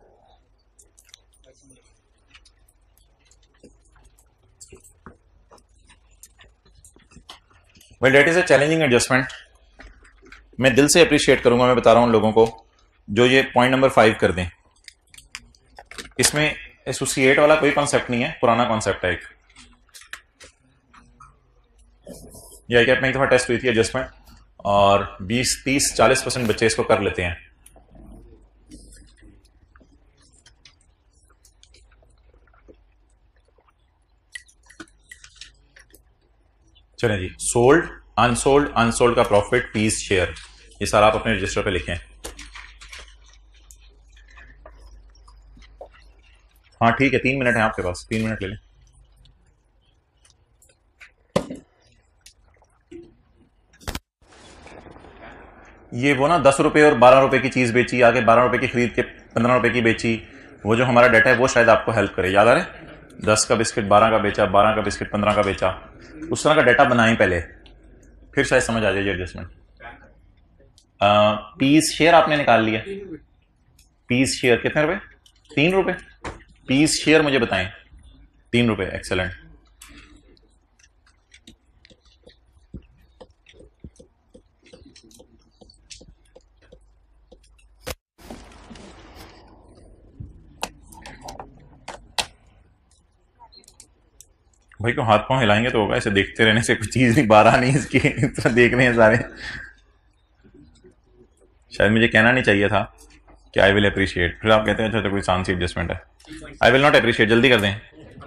Speaker 1: Well that is a challenging adjustment. मैं दिल से अप्रिशिएट करूंगा, मैं बता रहा हूं लोगों को, जो ये पॉइंट नंबर 5 कर दें। इसमें एसोसिएट वाला कोई कॉन्सेप्ट नहीं है, पुराना कॉन्सेप्ट है एक। ये आईकैप में एक दफा टेस्ट हुई थी एडजस्टमेंट, और 20, 30, 40% बच्चे इसको कर लेते हैं। चलें जी, सोल्ड अनसोल्ड, अनसोल्ड का प्रॉफिट, पीस शेयर, ये सारा आप अपने रजिस्टर पे लिखें। हाँ ठीक है, 3 मिनट है आपके पास, 3 मिनट ले लें। ये वो ना 10 रुपए और 12 रुपए की चीज बेची, आगे 12 रुपए की खरीद के 15 रुपए की बेची, वो जो हमारा डाटा है वो शायद आपको हेल्प करे। याद आ रहा है? 10 का बिस्किट 12 का बेचा, 12 का बिस्किट 15 का बेचा, उस तरह का डाटा बनाएं पहले, फिर शायद समझ आ जाएगी एडजस्टमेंट। पीस शेयर आपने निकाल लिया, पीस शेयर कितने रुपए? 3 रुपए। पीस शेयर मुझे बताएं। 3 रुपए, एक्सेलेंट। भाई को हाथ पांव हिलाएंगे तो होगा, ऐसे देखते रहने से कुछ चीज नहीं, 12 नहीं इसकी, इतना देख रहे हैं सारे। शायद मुझे कहना नहीं चाहिए था कि आई विल अप्रिशिएट, फिर आप कहते हैं अच्छा तो कोई आसान सी एडजस्टमेंट है। आई विल नॉट अप्रिशिएट, जल्दी कर दें।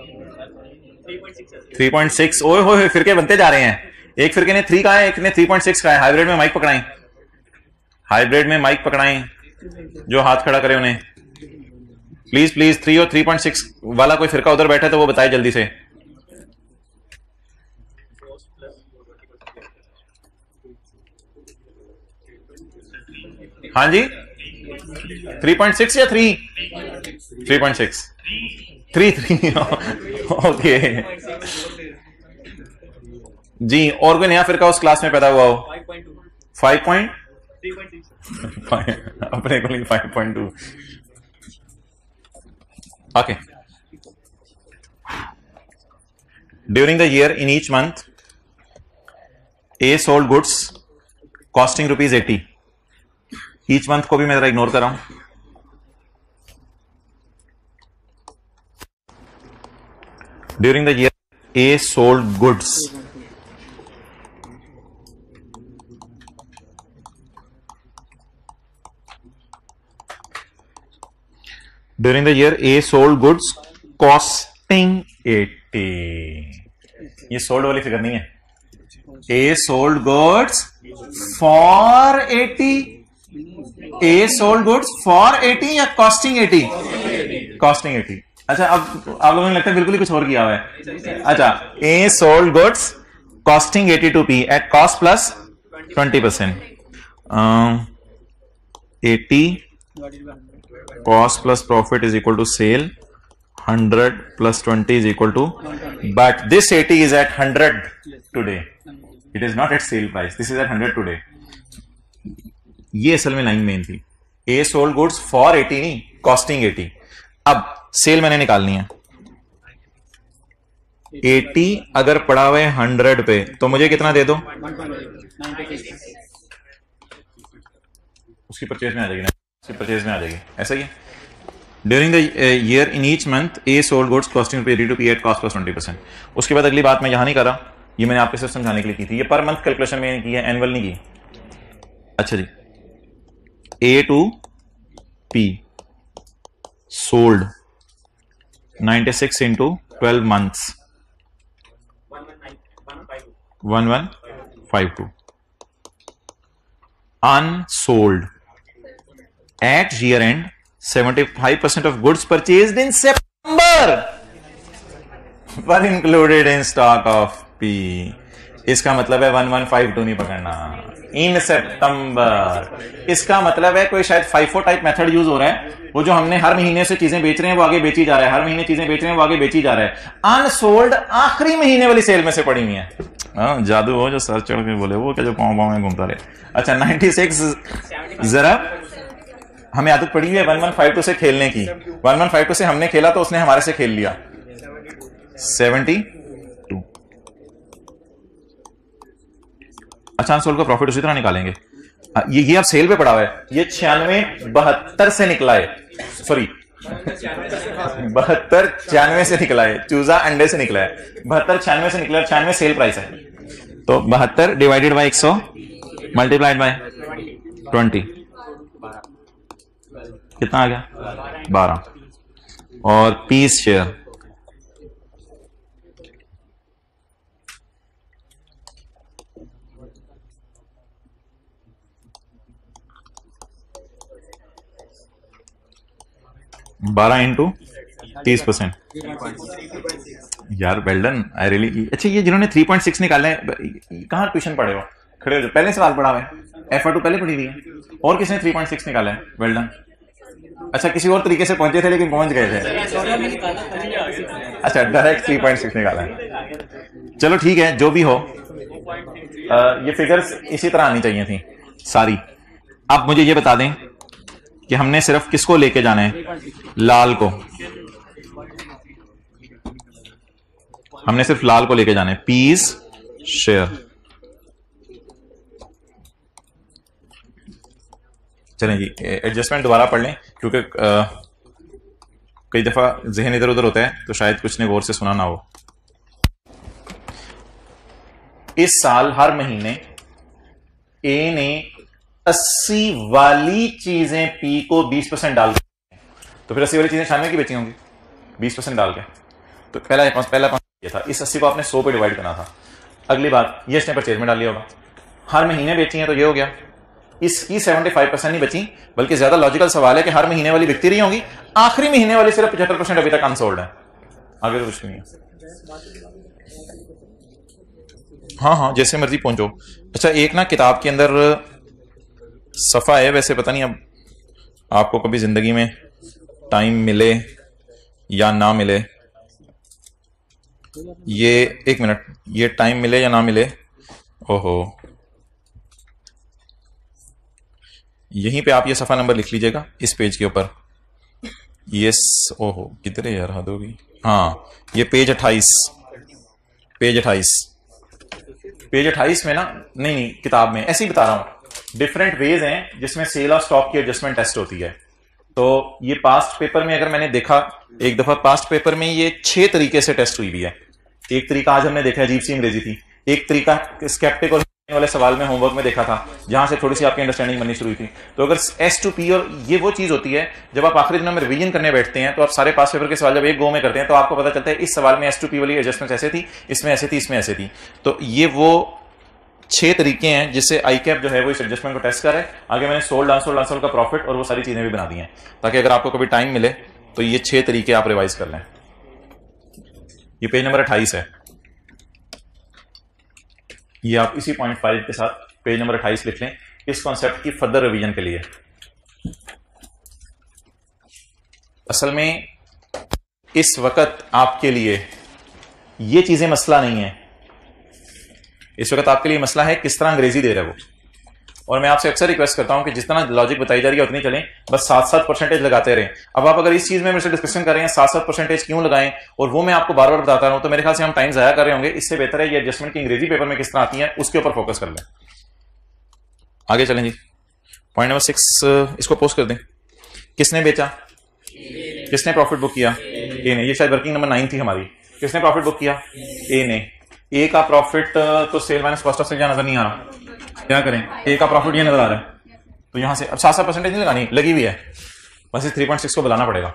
Speaker 1: 3.6, ओए होए फिरके बनते जा रहे हैं। एक फिरके ने 3 कहा है, एक ने 3.6 कहा है। हाइब्रिड में माइक पकड़ाएं, हाइब्रिड में माइक पकड़ाएं, जो हाथ खड़ा करे उन्हें प्लीज प्लीज। 3 और 3.6 वाला कोई फिरका उधर बैठा है तो वो बताए जल्दी से। हाँ जी, 3.6 या 3? 3.6, 3 ओके जी। और कोई नया फिरका उस क्लास में पैदा हुआ हो? 5. अपने को नहीं 5.2। Okay. During the year in each month A sold goods costing ₹80। Each month को भी मैं जरा इग्नोर कर रहा हूं। During the year A sold goods during the year A sold goods costing 80। ये सोल्ड वाली फिगर नहीं है। A sold goods for 80, A sold goods for 80 या कॉस्टिंग 80? कॉस्टिंग 80। अच्छा, अब आप लोगों ने लगता है बिल्कुल ही कुछ और किया हुआ है। अच्छा, A sold goods costing 82p at cost plus 20%। 80 cost plus profit is equal to sale, 100 plus 20 is equal to, but this 80 is at 100 today, it is not at sale price, this is at 100 today. ये असल में लाइन मेन थी। ए सोल्ड गुड्स फॉर 80 नहीं, कॉस्टिंग 80। अब सेल मैंने निकालनी है। 80 अगर पड़ा हुआ है 100 पे तो मुझे कितना दे दो? उसकी परचेज में आ जाएगी ना, उसकी परचेज में आ जाएगी, ऐसा ही है। During the year in each month A sold goods costing ₹80 at cost plus 20%। उसके बाद अगली बात मैं यहां नहीं कर रहा, ये मैंने आपके सिर्फ समझाने के लिए की थी। ये पर मंथ कैलकुलेशन में की है, एनुअल नहीं की। अच्छा जी, A to P sold 96 into 12 months 1152 unsold at year end 75% of goods purchased in September were included in stock of P। इसका मतलब है 1152 नहीं पकड़ना, इन सितंबर। इसका मतलब है कोई शायद FIFO टाइप मेथड यूज हो रहा है, वो जो हमने हर महीने से चीजें बेच रहे हैं वो आगे बेची जा रहा है, हर महीने चीजें बेच रहे हैं वो आगे बेची जा रहा है। अनसोल्ड आखिरी महीने वाली सेल में से पड़ी हुई है। जादू हो जो सर चढ़ के बोले, वो क्या जो पाँव पाँव में घूमता रहे। अच्छा, 96 जरा हमें आदत पड़ी हुई है 1152 से खेलने की। 1152 से हमने खेला तो उसने हमारे से खेल लिया। 72। अच्छा, अनसोल्ड का प्रॉफिट उसी तरह निकालेंगे। ये अब सेल पे पड़ा हुआ है, ये 96-72 से निकला है, सॉरी 72-96 से निकला है, चूजा अंडे से निकला है। 72-96 से निकला है, 96 सेल प्राइस है, तो 72 डिवाइडेड बाय 100 मल्टीप्लाइड बाय 20 कितना आ गया? 12। और पीस शेयर बारह इंटू 30%। यार वेल डन, आई रियली। अच्छा, ये जिन्होंने 3.6 निकाले कहाँ ट्यूशन पढ़े हो? खड़े हो, पहले सवाल पढ़ा हुआ है। FR2 पहले पढ़ी हुई है। और किसने 3.6 निकाला है? Well done. अच्छा, किसी और तरीके से पहुंचे थे लेकिन पहुंच गए थे। अच्छा, डायरेक्ट 3.6 निकाला है। चलो ठीक है, जो भी हो, ये फिगर्स इसी तरह आनी चाहिए थी सारी। अब मुझे ये बता दें कि हमने सिर्फ किसको लेके जाना है? लाल को। हमने सिर्फ लाल को लेके जाना है। P's share. चलें जी, एडजस्टमेंट दोबारा पढ़ लें क्योंकि कई दफा जहन इधर उधर होता है तो शायद कुछ ने गौर से सुना ना हो। इस साल हर महीने ए ने 80 वाली चीजें पी को 20% डाल के, तो फिर 80 वाली चीजें शामिल की बेची होंगी 20% डाल के। तो पहला ये था। इस 80 को आपने 100 पे डिवाइड करना था। अगली बात, ये इसने परचेज में डाल लिया होगा। हर महीने बेची है तो ये हो गया। इसकी 75% नहीं बची, बल्कि ज्यादा लॉजिकल सवाल है कि हर महीने वाली बिकती रही होंगी, आखिरी महीने वाली सिर्फ 75% अभी तक अनसोल्ड है। आगे तो कुछ नहीं है। हाँ, जैसे मर्जी पहुंचो। अच्छा, एक ना किताब के अंदर सफा है, वैसे पता नहीं अब आपको कभी जिंदगी में टाइम मिले या ना मिले। ये एक मिनट, ये टाइम मिले या ना मिले, ओहो, यहीं पे आप ये सफा नंबर लिख लीजिएगा इस पेज के ऊपर। ये ओहो किधर है यार, हद होगी। हाँ, ये पेज 28, पेज 28 में ना, नहीं किताब में, ऐसे ही बता रहा हूं। डिफरेंट वेज हैं जिसमें सेल ऑफ स्टॉक की एडजस्टमेंट टेस्ट होती है। तो ये पास्ट पेपर में अगर मैंने देखा एक दफा, पास्ट पेपर में ये 6 तरीके से टेस्ट हुई भी है। एक तरीका आज हमने देखा, अजीब सी अंग्रेजी थी। एक तरीका स्केप्टिक और वाले सवाल में होमवर्क में देखा था, जहां से थोड़ी सी आपकी अंडरस्टैंडिंग बननी शुरू हुई थी। तो अगर S2P, और ये वो चीज होती है जब आप आखिरी दिनों में रिवीजन करने बैठते हैं तो आप सारे पास पेपर के सवाल जब एक गो में करते हैं तो आपको पता चलता है इस सवाल में S2P वाली एडजस्टमेंट ऐसे थी, इसमें ऐसे थी, इसमें ऐसे थी। तो ये वो 6 तरीके हैं जिससे ICAP जो है वो इस एडजस्टमेंट को टेस्ट कर रहा है। आगे मैंने सोल्ड अनसोल्ड का प्रॉफिट और वो सारी चीजें भी बना दी हैं, ताकि अगर आपको कभी टाइम मिले तो ये 6 तरीके आप रिवाइज कर लें। ये पेज नंबर 28 है। ये आप इसी पॉइंट 5 के साथ पेज नंबर 28 लिख लें इस कॉन्सेप्ट की फर्दर रिवीजन के लिए। असल में इस वक्त आपके लिए ये चीजें मसला नहीं है। इस वक्त आपके लिए मसला है किस तरह अंग्रेजी दे रहे हो। और मैं आपसे अक्सर रिक्वेस्ट करता हूं कि जिस तरह लॉजिक बताई जा रही है उतनी चलें, बस 7-7% लगाते रहें। अब आप अगर इस चीज में मेरे से डिस्कशन कर रहे हैं 7-7% क्यों लगाएं, और वो मैं आपको बार बार बताता रहा हूं, तो मेरे ख्याल से हम टाइम जाया कर रहे होंगे। इससे बेहतर है ये एडजस्टमेंट की अंग्रेजी पेपर में किस तरह आती है उसके ऊपर फोकस कर लें। आगे चलें जी, पॉइंट नंबर 6 इसको पोस्ट कर दें। किसने बेचा, किसने प्रॉफिट बुक किया? ए ने। ये शायद वर्किंग नंबर 9 थी हमारी। किसने प्रॉफिट बुक किया? ए ने। ए का प्रॉफिट तो sale minus cost of sale नजर नहीं आ रहा, क्या करें? ए का प्रॉफिट ये नजर आ रहा है, तो यहां से अब 7-7% नहीं लगानी, लगी हुई है, बस इस 3.6 को बुलाना पड़ेगा।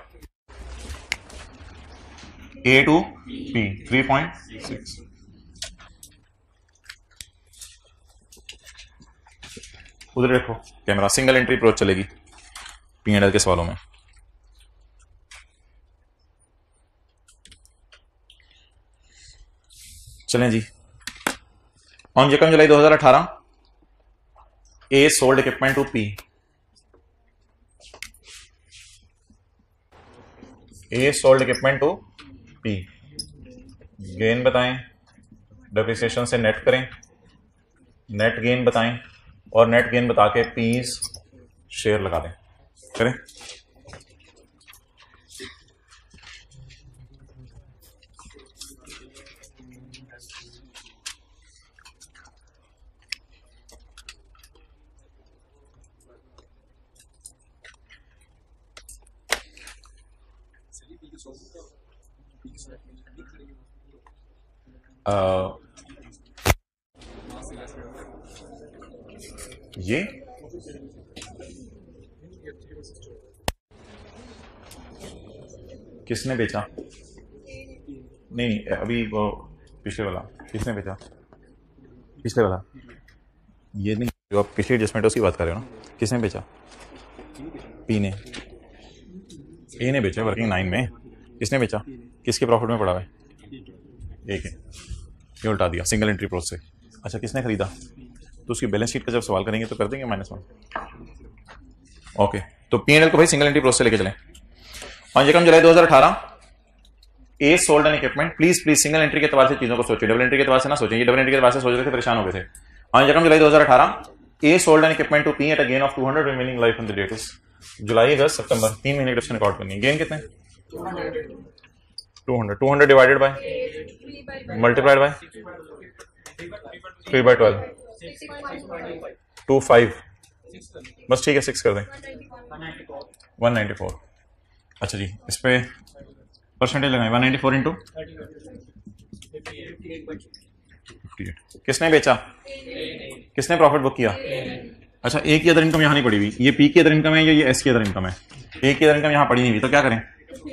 Speaker 1: A to P 3.6। उधर देखो कैमरा, सिंगल एंट्री अप्रोच चलेगी P&L के सवालों में। चलें जी, on 1 July 2018 A sold equipment to P। A sold equipment to P। Gain बताएं, डेप्रिसिएशन से नेट करें, नेट गेन बताएं, और नेट गेन बता के पीस शेयर लगा दें। करें। ये किसने बेचा? नहीं, अभी वो पिछले वाला किसने बेचा? पिछले वाला ये नहीं, जो आप पिछले एडजस्टमेंट उसकी बात कर रहे हो ना, किसने बेचा? पी ने। ए ने बेचा वर्किंग 9 में। किसने बेचा? किसके प्रॉफिट में पड़ा हुआ है? एक है, ये उल्टा दिया सिंगल एंट्री प्रोसेस से। अच्छा, किसने खरीदा? तो उसकी बैलेंस शीट का जब सवाल करेंगे तो कर देंगे -1। ओके, तो P&L को भाई सिंगल एंट्री प्रोसेस से लेके चलें। 5 July 2018 A sold an equipment. Please single entry के एतबार से चीजों को सोचिए, डबल एंट्री के एतबार से ना सोचें। ये डबल एंट्री के एतबार से सोच रहे थे, परेशान हो गए थे। 5 July 2018 A sold an equipment to P at a gain of 200 remaining life on the date is July, अगस्त, सितंबर। 3 महीने की रिकॉर्ड करनी है। गेन कितने? 200 डिवाइडेड बाय मल्टीप्लाइड बाय 3/12 25, बस ठीक है 6 कर दें 194। अच्छा जी, इस पे परसेंटेज लगाएं 194 इंटू 58। किसने बेचा? किसने प्रॉफिट बुक किया? अच्छा, ए की अदर इनकम यहां नहीं पड़ी हुई, ये पी की अदर इनकम है या ये एस की अदर इनकम है? ए की अदर इनकम यहां पड़ी नहीं हुई, तो क्या करें?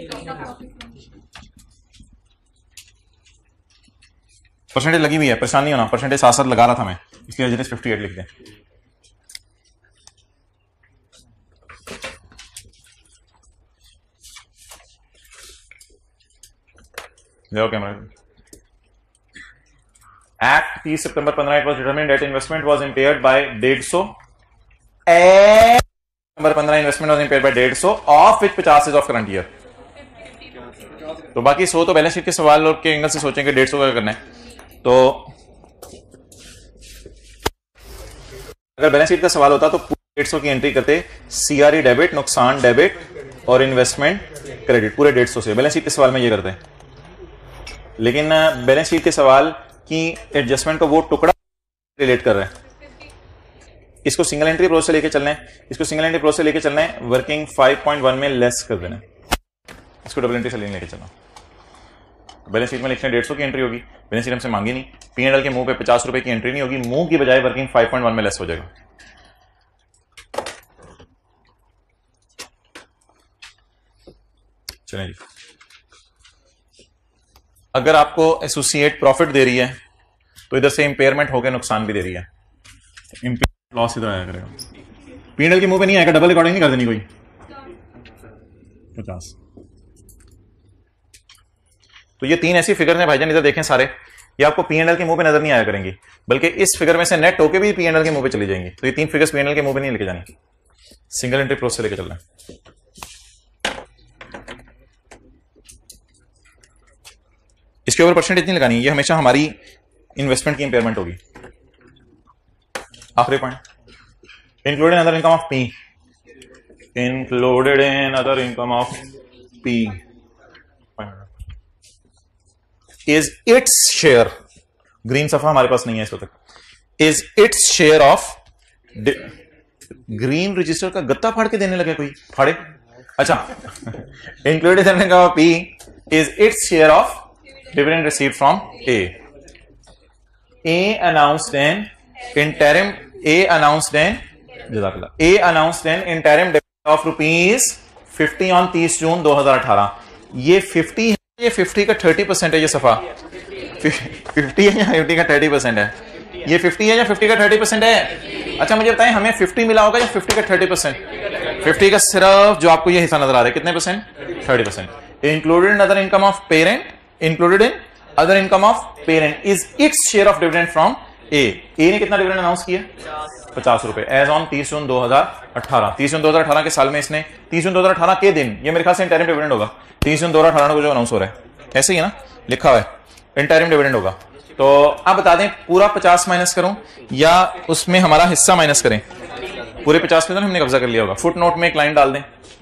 Speaker 1: परसेंटेज लगी हुई है, परेशान नहीं होना, परसेंटेज साथ साथ लगा रहा था मैं, इसलिए एज 58 लिख दें। At 30 September 15 it was determined that investment was impaired by 150 and September 15 investment was impaired by 150 of which 50 is of current year। तो बाकी 100 तो बैलेंस शीट के सवाल के एंगल से सोचेंगे, 150 का करना है। तो अगर बैलेंस शीट का सवाल होता तो 150 की एंट्री करते, सीआरई डेबिट, नुकसान डेबिट और इन्वेस्टमेंट क्रेडिट, पूरे 150 से। बैलेंस शीट के सवाल में ये करते हैं, लेकिन बैलेंस शीट के सवाल की एडजस्टमेंट को वो टुकड़ा रिलेट कर रहे हैं। इसको सिंगल एंट्री प्रोसेस से लेके चलना है, इसको सिंगल एंट्री प्रोसेस से लेके चलना है, वर्किंग 5.1 में लेस कर देना है, इसको डबल एंट्री से लेके चलना। बैलेंस शीट में लिखते हैं 150 की एंट्री होगी, बैलेंस शीट हमसे मांगी नहीं। P&L के मुंह पे 50 रुपए की एंट्री नहीं होगी, मुंह की बजाय वर्किंग 5.1 में लेस हो जाएगा। चलें जी, अगर आपको एसोसिएट प्रॉफिट दे रही है तो इधर से इंपेयरमेंट होकर नुकसान भी दे रही है, इंपेयरमेंट लॉस इधर आया करेगा। P&L के मुंह पे नहीं आएगा, डबल रिकॉर्डिंग नहीं कर देनी कोई 50। तो ये 3 ऐसी फिगर हैं भाईजान, इधर देखें सारे, ये आपको P&L के मुंह पे नजर नहीं आया करेंगी, बल्कि इस फिगर में से नेट होके भी P&L के मुंह पे चली जाएंगी। तो ये 3 फिगर्स P&L के मुंह पे नहीं लेके जानी, सिंगल एंट्री प्रोसेस से लेके चलना है। इसके ऊपर परसेंटेज नहीं लगानी, ये हमेशा हमारी इन्वेस्टमेंट की इंपेयरमेंट होगी। आखिरी point, included in other income of P, included in other income of P is its share, green सफा हमारे पास नहीं है इस वक्त, is its share of, green register का गत्ता फाड़ के देने लगे कोई, फाड़े। अच्छा, included in income of P is its share of dividend received from A. A announced an interim dividend of rupees 50 on 30 June 2018। ये 50 है, ये 50 का 30% है, ये सफा 50 है या 50 का 30% है? ये 50 है या 50 का 30% है? अच्छा मुझे बताएं, हमें 50 मिला होगा या 50 का 30%? 50 का सिर्फ जो आपको ये हिस्सा नजर आ रहा है, कितने percent? 30%। Included in other income of parent, included in other income of parent is its share of dividend from A। A ने कितना डिविडेंड अनाउंस किया? 50 रुपए, एज ऑन 30 जून 2018। 30 जून 2018 के साल में इसने, 30 जून 2018 के दिन, ये मेरे ख्याल से इंटरिम डिविडेंड होगा, 30 जून 2018 को जो अनाउंस हो रहा है, ऐसे ही है ना, लिखा हुआ है इंटरिम डिविडेंड होगा। तो आप बता दें पूरा 50 माइनस करूं या उसमें हमारा हिस्सा माइनस करें? पूरे 50 पे तो हमने कब्जा कर लिया होगा। फुट नोट में एक लाइन डाल दें,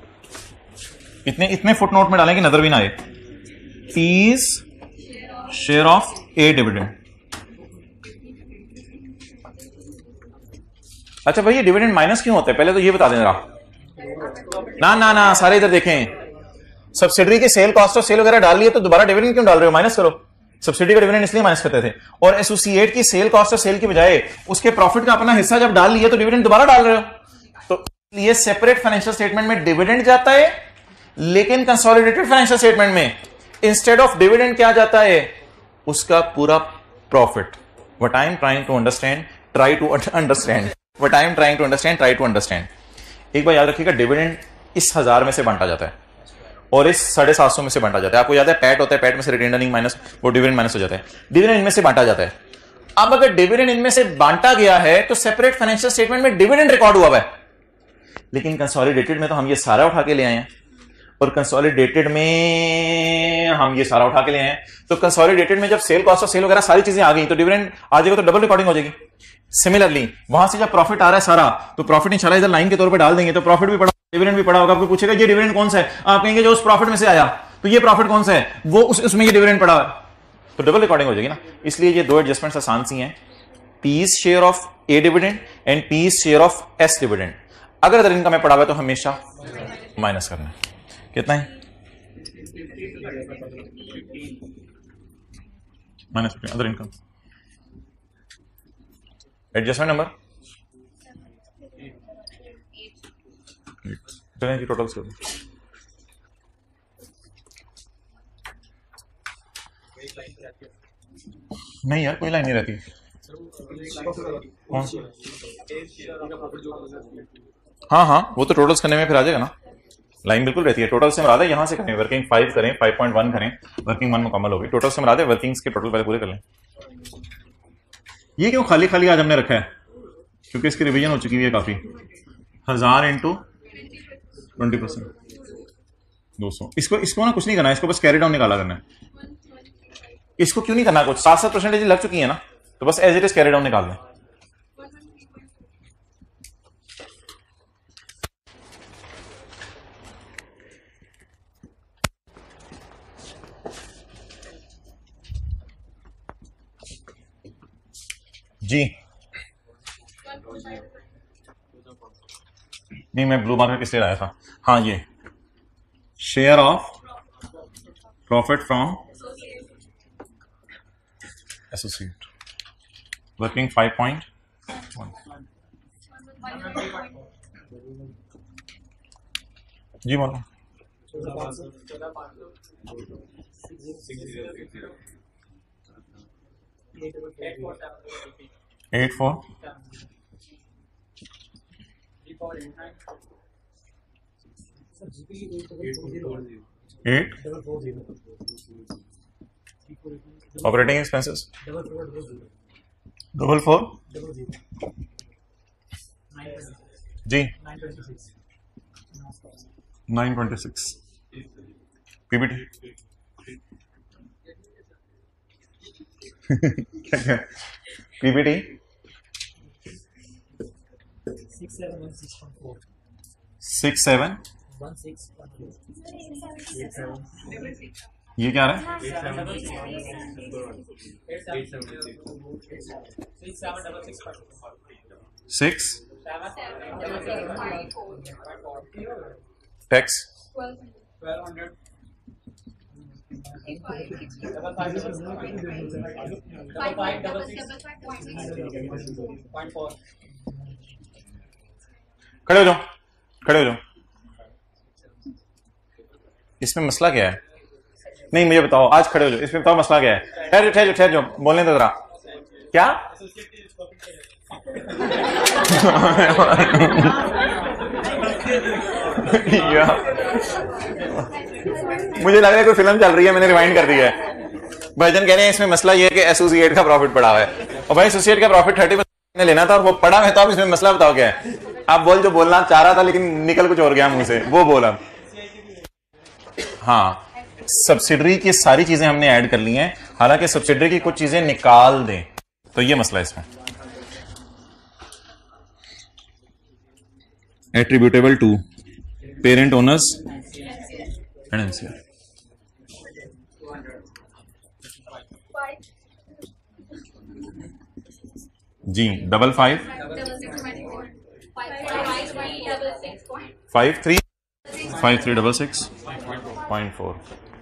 Speaker 1: इतने फुट नोट में डालें कि नजर भी ना आए, P's share of A dividend. अच्छा भाई, ये डिविडेंड माइनस क्यों होता है, पहले तो ये बता दें जरा। ना सारे इधर देखें, सब्सिडरी के सेल कॉस्ट और सेल वगैरह डाल लिए तो दोबारा डिविडेंड क्यों डाल रहे हो? माइनस करो। सब्सिडी का डिविडेंड इसलिए माइनस करते थे, और एसोसिएट की सेल कॉस्ट और सेल की बजाय उसके प्रॉफिट का अपना हिस्सा जब डाल लिए तो डिविडेंड दोबारा डाल रहे हो। तो ये सेपरेट फाइनेंशियल स्टेटमेंट में डिविडेंड जाता है, लेकिन कंसोलिडेटेड फाइनेंशियल स्टेटमेंट में इंस्टेड ऑफ डिविडेंड क्या जाता है? उसका पूरा profit. What I am trying to understand, try to understand, what I am trying to understand, try to understand. एक बार याद रखिएगा, डिविडेंड इस 1000 में से बांटा जाता है और इस 750 में से बांटा जाता है। आपको याद है पैट होता है, पैट में से रिटेन्ड अर्निंग माइनस वो डिविडेंड माइनस हो जाता है, डिविडेंड इनमें से बांटा जाता है। अब अगर डिविडेंड इनमें से बांटा गया है तो सेपरेट फाइनेंशियल स्टेटमेंट में डिविडेंड रिकॉर्ड हुआ है, लेकिन कंसोलिडेटेड में तो हम ये सारा उठा के ले आए हैं, और कंसोलिडेटेड में हम ये सारा उठा के ले आए हैं, तो कंसोलिडेटेड में जब सेल कॉस्ट ऑफ सेल वगैरह सारी चीजें आ गई तो डिविडेंड आ जाएगा, तो डबल रिकॉर्डिंग हो जाएगी। सिमिलरली वहां से जब प्रॉफिट आ रहा है सारा, तो प्रॉफिट इंशाल्लाह इधर लाइन के तौर पे डाल देंगे, तो प्रॉफिट भी पड़ा, डिविडेंड भी पड़ा होगा। आपको पूछेगा ये डिविडेंड कौन सा है, आप कहेंगे जो उस प्रॉफिट में से आया, तो ये प्रॉफिट कौन सा है, वो उसमें ये डिविडेंड पड़ा है, तो डबल रिकॉर्डिंग हो जाएगी ना। इसलिए ये दो एडजस्टमेंट्स आसान सी हैं, P's share of A dividend and P's share of S dividend. अगर अदर इनकम में पड़ा हुआ तो हमेशा माइनस करना है। कितना है, minus other income. Adjustment number की टोटल नहीं यार, कोई लाइन नहीं रहती। हाँ हाँ, वो तो टोटल्स करने में फिर आ जाएगा ना, लाइन बिल्कुल रहती है। टोटल से मराद है यहां से करें, वर्किंग 5 करें, 5.1 करें, वर्किंग 1 मुकम्मल होगी। टोटल से मराद है वर्किंग्स के टोटल पहले पूरे कर लें। ये क्यों खाली खाली आज हमने रखा है, क्योंकि इसकी रिवीजन हो चुकी है काफी। 1000 इंटू 20%, 200। इसको ना कुछ नहीं करना है, इसको बस कैरी डाउन निकाला करना है। इसको क्यों नहीं करना कुछ, 7% लग चुकी है ना, तो बस as it is carry down निकाल लें। जी नहीं, मैं ब्लू मार्कर किस लिए लाया था, हाँ ये share of profit from associate, working 5.1। जी बोलो। 84 8 ऑपरेटिंग एक्सपेंसेस 44 जी 926 पीबीटी क्या पीबीटी 6716 ये क्या रहा है 6 टैक्स 1200 खड़े हो जाओ, खड़े हो जाओ। इसमें मसला क्या है, नहीं मुझे बताओ, आज खड़े हो जाओ, इसमें बताओ मसला क्या है। ठहर ठहर ठहर जाओ, बोलने दो जरा। क्या मुझे लग रहा है कोई फिल्म चल रही है, मैंने रिवाइंड कर दिया है। भाईजान कह रहे हैं इसमें मसला ये है कि एसोसिएट का प्रॉफिट पड़ा हुआ है, और भाई एसोसिएट का प्रॉफिट 30% लेना था और वो पड़ा है, तो अब इसमें मसला बताओ क्या है। आप बोल जो बोलना चाह रहा था लेकिन निकल कुछ और गया मुंह से, वो बोला। हाँ, सब्सिडरी की सारी चीजें हमने ऐड कर ली हैं, हालांकि सब्सिडरी की कुछ चीजें निकाल दें, तो ये मसला है इसमें। Attributable to parent owners and NCR. जी 55 53 5366.4।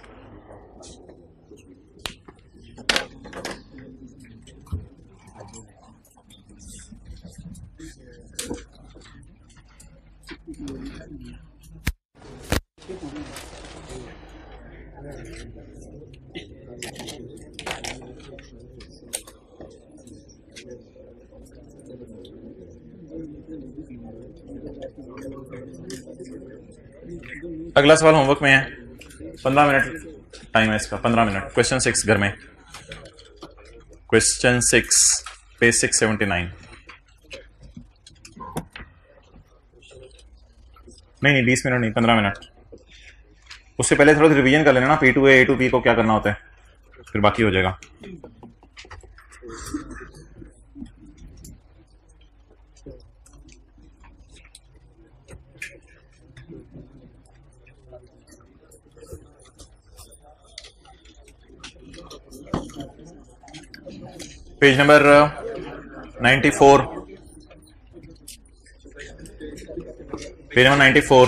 Speaker 1: अगला सवाल होमवर्क में है, 15 मिनट टाइम है इसका, 15 मिनट। क्वेश्चन 6 घर में क्वेश्चन 6 पेज 679। नहीं 20 मिनट नहीं 15 मिनट। उससे पहले थोड़ा रिवीजन कर लेना ना, P2A A2P को क्या करना होता है, फिर बाकी हो जाएगा। Page number 94, page number 94।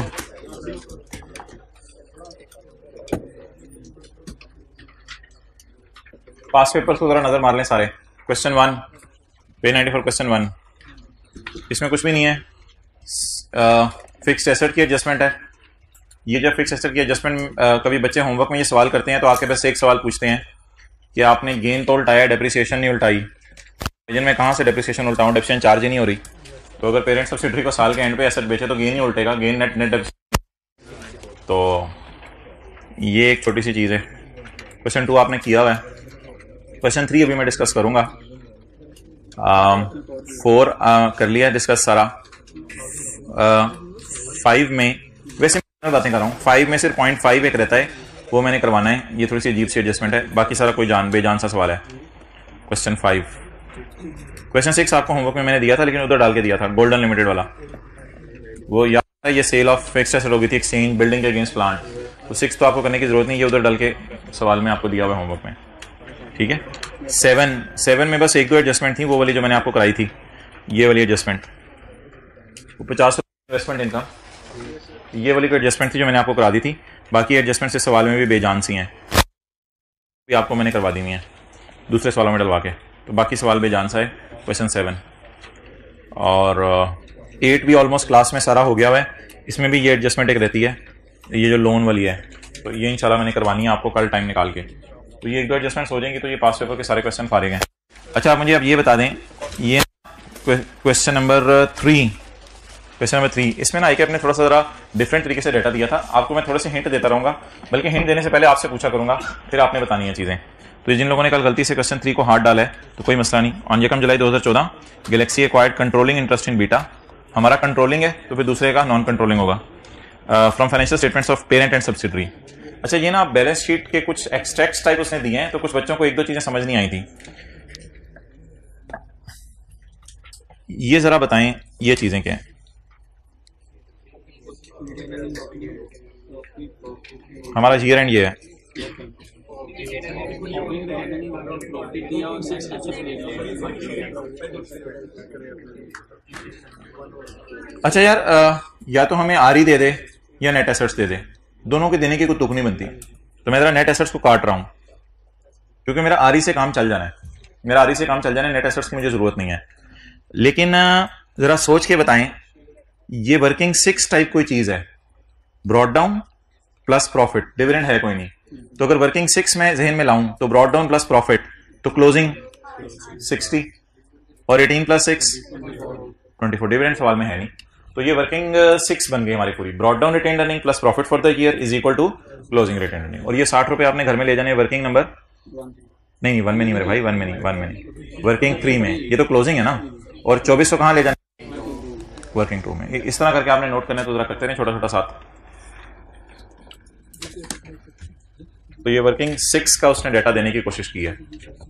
Speaker 1: Past papers को जरा नजर मार लें सारे। क्वेश्चन 1 पेज 94 क्वेश्चन 1, इसमें कुछ भी नहीं है। फिक्स्ड एसेट की एडजस्टमेंट है। ये जब फिक्स्ड एसेट की एडजस्टमेंट कभी बच्चे होमवर्क में ये सवाल करते हैं तो आपके पास एक सवाल पूछते हैं कि आपने गेन तो उल्टाया, डेप्रिसिएशन नहीं उल्टाई। डिवीजन में कहाँ से डेप्रिसिएशन उल्टाऊं, डेप्रिसिएशन चार्ज ही नहीं हो रही। तो अगर पेरेंट सब्सिडरी को साल के एंड पे एसेट बेचे तो गेन ही उल्टेगा, गेन नेट नेट। तो ये एक छोटी सी चीज़ है। क्वेश्चन 2 आपने किया हुआ है। क्वेश्चन 3 अभी मैं डिस्कस करूंगा। 4 कर लिया है डिस्कस सारा। 5 में वैसे मैं बातें कर रहा हूँ, 5 में सिर्फ 0.5 एक रहता है, वो मैंने करवाना है। ये थोड़ी सी अजीब सी एडजस्टमेंट है, बाकी सारा कोई बेजान सा सवाल है। क्वेश्चन 5। क्वेश्चन 6 आपको होमवर्क में मैंने दिया था, लेकिन उधर डाल के दिया था, गोल्डन लिमिटेड वाला। वो याद है, ये सेल ऑफ फिक्स्ड एसेट हो गई थी, एक्सचेंज बिल्डिंग के अगेंस्ट प्लांट। तो 6 तो आपको करने की जरूरत नहीं, ये उधर डाल के सवाल में आपको दिया हुआ होमवर्क में, ठीक है। 7 में बस 1-2 एडजस्टमेंट थी, वो वाली जो मैंने आपको कराई थी, ये वाली एडजस्टमेंट। वो 50 इन्वेस्टमेंट इनकम, ये वाली कोई एडजस्टमेंट थी जो मैंने आपको करा दी थी। बाकी एडजस्टमेंट से सवाल में भी बेजान सी हैं, भी आपको मैंने करवा दी हुई है दूसरे सवालों में डलवा के। तो बाकी सवाल बेजान सा है क्वेश्चन 7। और 8 भी ऑलमोस्ट क्लास में सारा हो गया हुआ है। इसमें भी ये एडजस्टमेंट एक रहती है, ये जो लोन वाली है, तो ये इंशाल्लाह मैंने करवानी है आपको कल टाइम निकाल के। तो ये 1-2 एडजस्टमेंट्स हो जाएंगी तो ये पास पेपर के सारे क्वेश्चन फारिग हैं। अच्छा, आप मुझे अब ये बता दें, ये क्वेश्चन नंबर 3, इसमें ना आपने थोड़ा सा जरा डिफरेंट तरीके से डाटा दिया था। आपको मैं थोड़े से हिंट देता रहूंगा, बल्कि हिंट देने से पहले आपसे पूछा करूंगा, फिर आपने बतानी है चीजें। तो जिन लोगों ने कल गलती से क्वेश्चन 3 को हाथ डाला है तो कोई मसला नहीं। ऑन यकम जुलाई 2014 Galaxy acquired controlling interest in Beta. हमारा कंट्रोलिंग है तो फिर दूसरे का नॉन कंट्रोलिंग होगा। From financial statements of parent and subsidiary. अच्छा, ये ना बैलेंस शीट के कुछ एक्सट्रैक्ट्स टाइप उसने दिए हैं, तो कुछ बच्चों को 1-2 चीजें समझ नहीं आई थी। ये जरा बताएं ये चीजें क्या हैं। हमारा ईयर एंड ये है, अच्छा यार, या तो हमें आर ही दे दे या नेट एसेट्स दे दे, दोनों के देने की कोई तुक नहीं बनती। तो मैं जरा नेट एसेट्स को काट रहा हूं क्योंकि मेरा आर ही से काम चल जाना है, नेट एसेट्स की मुझे जरूरत नहीं है। लेकिन जरा सोच के बताएं, ये वर्किंग 6 टाइप कोई चीज है, brought down plus profit, dividend है कोई नहीं। तो अगर वर्किंग 6 में जहन में लाऊं तो ब्रॉड डाउन प्लस प्रॉफिट, तो क्लोजिंग 60 और 18 प्लस 6 24, डिविडेंड सवाल में है नहीं। तो ये वर्किंग 6 बन गई हमारी पूरी। Brought down retained earning plus profit for the year is equal to closing retained earning. और ये 60 रुपए आपने घर में ले जाने, वर्किंग नंबर नहीं 1 में नहीं मेरे भाई, 1 में नहीं, वर्किंग 3 में। ये तो क्लोजिंग है ना। और 2400 कहां ले जाने, वर्किंग 2 में। इस तरह करके आपने नोट करना है, तो जरा करते रहे छोटा छोटा साथ। तो ये वर्किंग 6 का उसने डाटा देने की कोशिश की है।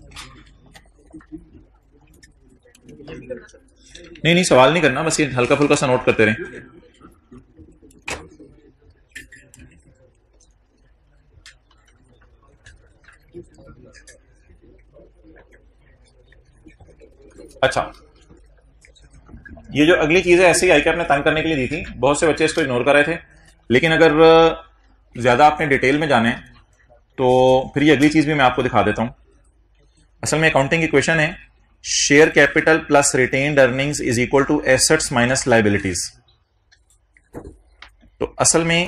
Speaker 1: नहीं सवाल नहीं करना, बस ये हल्का फुल्का सा नोट करते रहे। अच्छा, ये जो अगली चीज है ऐसे ही आई कि आपने तंग करने के लिए दी थी, बहुत से बच्चे इसको इग्नोर कर रहे थे। लेकिन अगर ज्यादा आपने डिटेल में जाने तो फिर ये अगली चीज भी मैं आपको दिखा देता हूं। असल में अकाउंटिंग की क्वेश्चन है, share capital plus retained earnings is equal to assets minus liabilities. तो असल में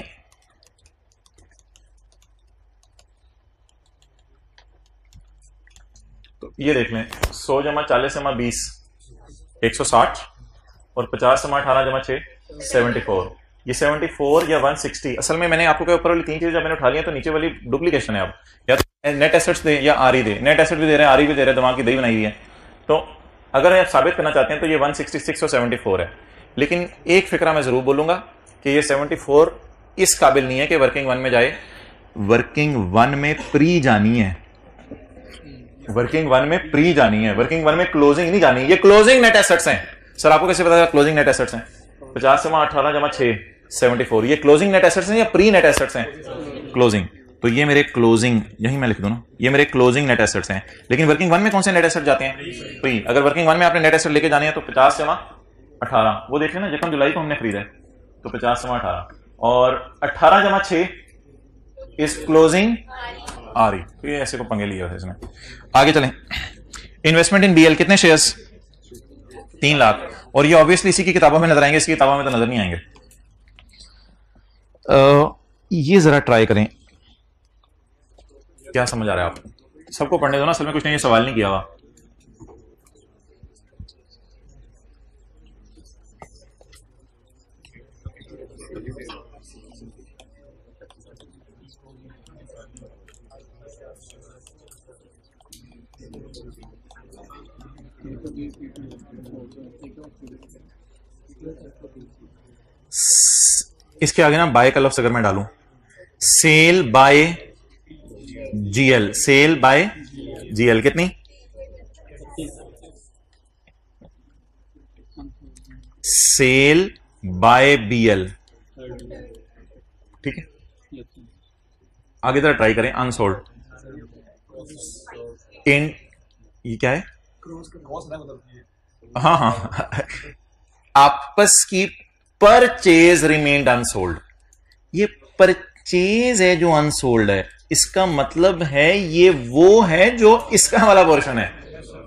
Speaker 1: तो ये देख लें, 100 जमा 40 जमा 20 160 और 50 जमा 18 जमा 6 74। ये 74 या 160। असल में मैंने आपको ऊपर वाली 3 चीजें जब मैंने उठा ली हैं तो नीचे वाली डुप्लीकेशन है। अब या तो नेट एसेट्स दे या आरई दे, नेट एसेट भी दे रहे हैं, आरई भी दे रहे हैं, दिमाग की दही बनाई हुई है। तो अगर आप साबित करना चाहते हैं तो ये 166 और 74 है, लेकिन एक फिक्रा मैं जरूर बोलूंगा कि ये 74 इस काबिल नहीं है कि वर्किंग वन में जाए। वर्किंग वन में प्री जानी है, वर्किंग वन में प्री जानी है, वर्किंग वन में क्लोजिंग नहीं जानी। ये क्लोजिंग नेट एसेट्स हैं। सर आपको कैसे पता क्लोजिंग नेट एसेट्स हैं? 50 जमा 18 जमा 6 74। ये क्लोजिंग नेट एसेट्स हैं या प्री नेट एसेट्स हैं? क्लोजिंग। तो ये मेरे क्लोजिंग, यही मैं लिख दूं ना, ये मेरे क्लोजिंग नेट एसेट्स हैं। लेकिन वर्किंग वन में कौन से नेट एसेट जाते हैं? प्री। अगर वर्किंग वन में आपने नेट एसेट लेके जाने हैं तो 50 जमा 18, वो देख लेना जखम जुलाई को हमने खरीदा है, तो 50 जमा 18 और 18 जमा 6 इज क्लोजिंग आरई। तो ये ऐसे को पंगे लिए होते इसमें। आगे चलें। इन्वेस्टमेंट इन बीएल कितने शेयर्स? 3 लाख। और ये ऑब्वियसली इसी की किताबों में नजर आएंगे, इसकी किताबों में तो नजर नहीं आएंगे। ये जरा ट्राई करें, क्या समझ आ रहा है आपको? सबको पढ़ने दो ना, असल में कुछ नहीं, ये सवाल नहीं किया हुआ। इसके आगे ना बाय का लफ्ज अगर मैं डालूं, sale by GL, sale by GL कितनी? सेल बाय बीएल, ठीक है। आगे जरा ट्राई करें। अनसोल्ड इन, ये क्या है? हाँ हाँ आपस की परचेज रिमेन्ड अनसोल्ड। ये परचेज है जो अनसोल्ड है, इसका मतलब है ये वो है जो इसका वाला पोर्शन है।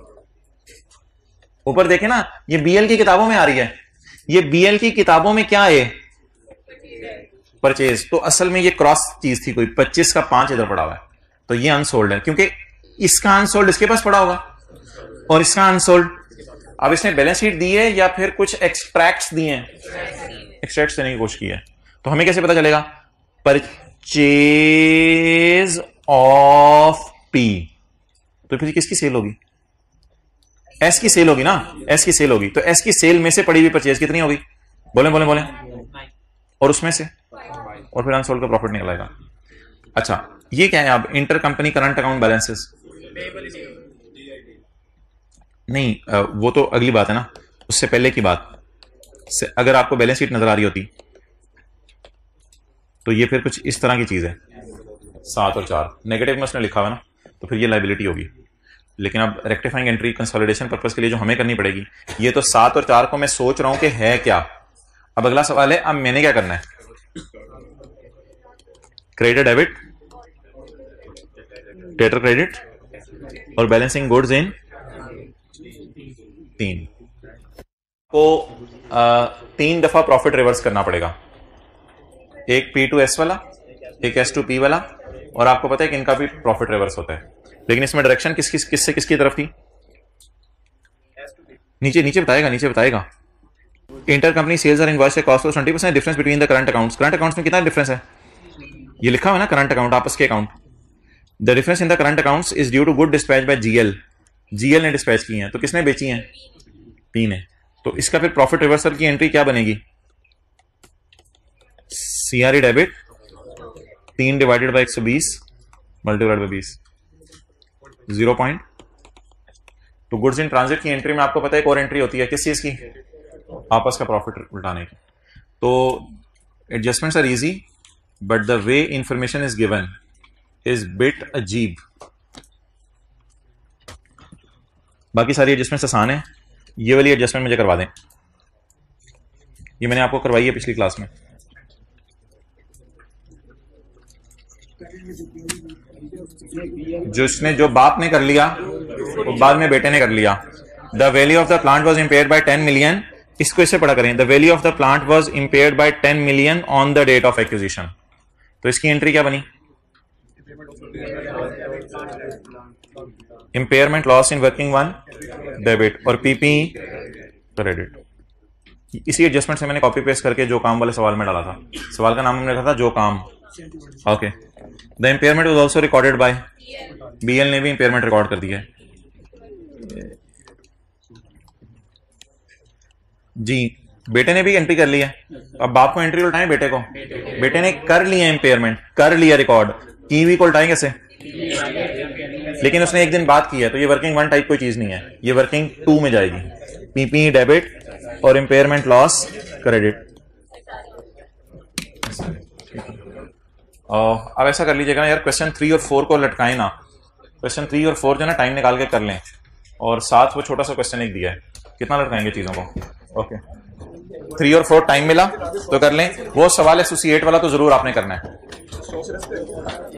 Speaker 1: ऊपर देखे ना, ये बीएल की किताबों में आ रही है, ये बीएल की किताबों में क्या है? परचेज। तो असल में ये क्रॉस चीज थी कोई, 25 का 5 इधर पड़ा हुआ है, तो ये अनसोल्ड है, क्योंकि इसका अनसोल्ड इसके पास पड़ा होगा और इसका अनसोल्ड। अब इसने बैलेंस शीट दी है या फिर कुछ एक्सट्रैक्ट्स दिए हैं? एक्सट्रैक्ट्स देने की कोशिश की है। तो हमें कैसे पता चलेगा? परचेज ऑफ पी, तो फिर किसकी सेल होगी? एस की सेल होगी ना, एस की सेल होगी। तो एस की सेल में से पड़ी हुई परचेज कितनी होगी? बोले बोले बोले। और उसमें से, और फिर अनसोल्ड का प्रॉफिट निकल आएगा। अच्छा ये क्या है? अब inter company current account balances नहीं, वो तो अगली बात है ना, उससे पहले की बात। अगर आपको बैलेंस शीट नजर आ रही होती तो ये फिर कुछ इस तरह की चीज है। 7 और 4 नेगेटिव में उसने लिखा हुआ ना, तो फिर ये लायबिलिटी होगी। लेकिन अब रेक्टिफाइंग एंट्री कंसोलिडेशन पर्पस के लिए जो हमें करनी पड़ेगी, ये तो 7 और 4 को मैं सोच रहा हूं कि है क्या। अब अगला सवाल है, अब मैंने क्या करना है? क्रेडिट डेबिट, डेटर क्रेडिट और बैलेंसिंग गुड्स इन 3 को 3 दफा प्रॉफिट रिवर्स करना पड़ेगा। एक P to S वाला, एक S to P वाला, और आपको पता है कि इनका भी प्रॉफिट रिवर्स होता है। लेकिन इसमें डायरेक्शन किसकी तरफ थी? नीचे नीचे बताएगा, नीचे बताएगा। Inter company sales are invoice cost of 20% difference between the current accounts. Current accounts में कितना डिफरेंस है? ये लिखा हुआ है ना, करंट अकाउंट, आपस के account. The difference in the current accounts is due to good dispatch by GL. GL ने डिस्पैच की है, तो किसने बेची है? पी ने। तो इसका फिर प्रॉफिट रिवर्सल की एंट्री क्या बनेगी? CRE debit 3 divided by 120 multiplied by 20 0 point. तो गुड्स इन ट्रांजिट की एंट्री में आपको पता है एक और एंट्री होती है, किस चीज की? आपस का प्रॉफिट उल्टाने की। तो adjustments are easy but the way information is given is bit अजीब। बाकी सारी एडजस्टमेंट्स आसान है, ये वाली एडजस्टमेंट मुझे करवा दें। ये मैंने आपको करवाई है पिछली क्लास में। जो बाप ने कर लिया वो बाद में बेटे ने कर लिया। The value of the plant was impaired by 10 million. इसको इससे पढ़ा करें, the value of the plant was impaired by 10 million on the date of acquisition. तो इसकी एंट्री क्या बनी? Impairment loss in working one debit और पीपी क्रेडिट। इसी एडजस्टमेंट से मैंने कॉपी पेस्ट करके जो काम वाले सवाल में डाला था। सवाल का नाम हमने रखा था जो काम, okay, the impairment was also recorded by BL ने भी इम्पेयरमेंट रिकॉर्ड कर दिया है जी। बेटे ने भी एंट्री कर लिया, अब बाप को एंट्री उल्टाएं बेटे को, बेटे ने कर लिया इम्पेयरमेंट, कर लिया रिकॉर्ड, की वी को उल्टाएं कैसे? लेकिन उसने एक दिन बात की है, तो ये वर्किंग वन टाइप कोई चीज नहीं है, ये वर्किंग टू में जाएगी, पीपी डेबिट और इम्पेयरमेंट लॉस क्रेडिट। अब ऐसा कर लीजिएगा ना यार, क्वेश्चन 3 और 4 को लटकाएं ना, क्वेश्चन 3 और 4 जो ना टाइम निकाल के कर लें, और साथ वो छोटा सा क्वेश्चन एक दिया है, कितना लटकाएंगे चीजों को? ओके, 3 और 4 टाइम मिला तो कर लें, वो सवाल एसोसिएट वाला तो जरूर आपने करना है।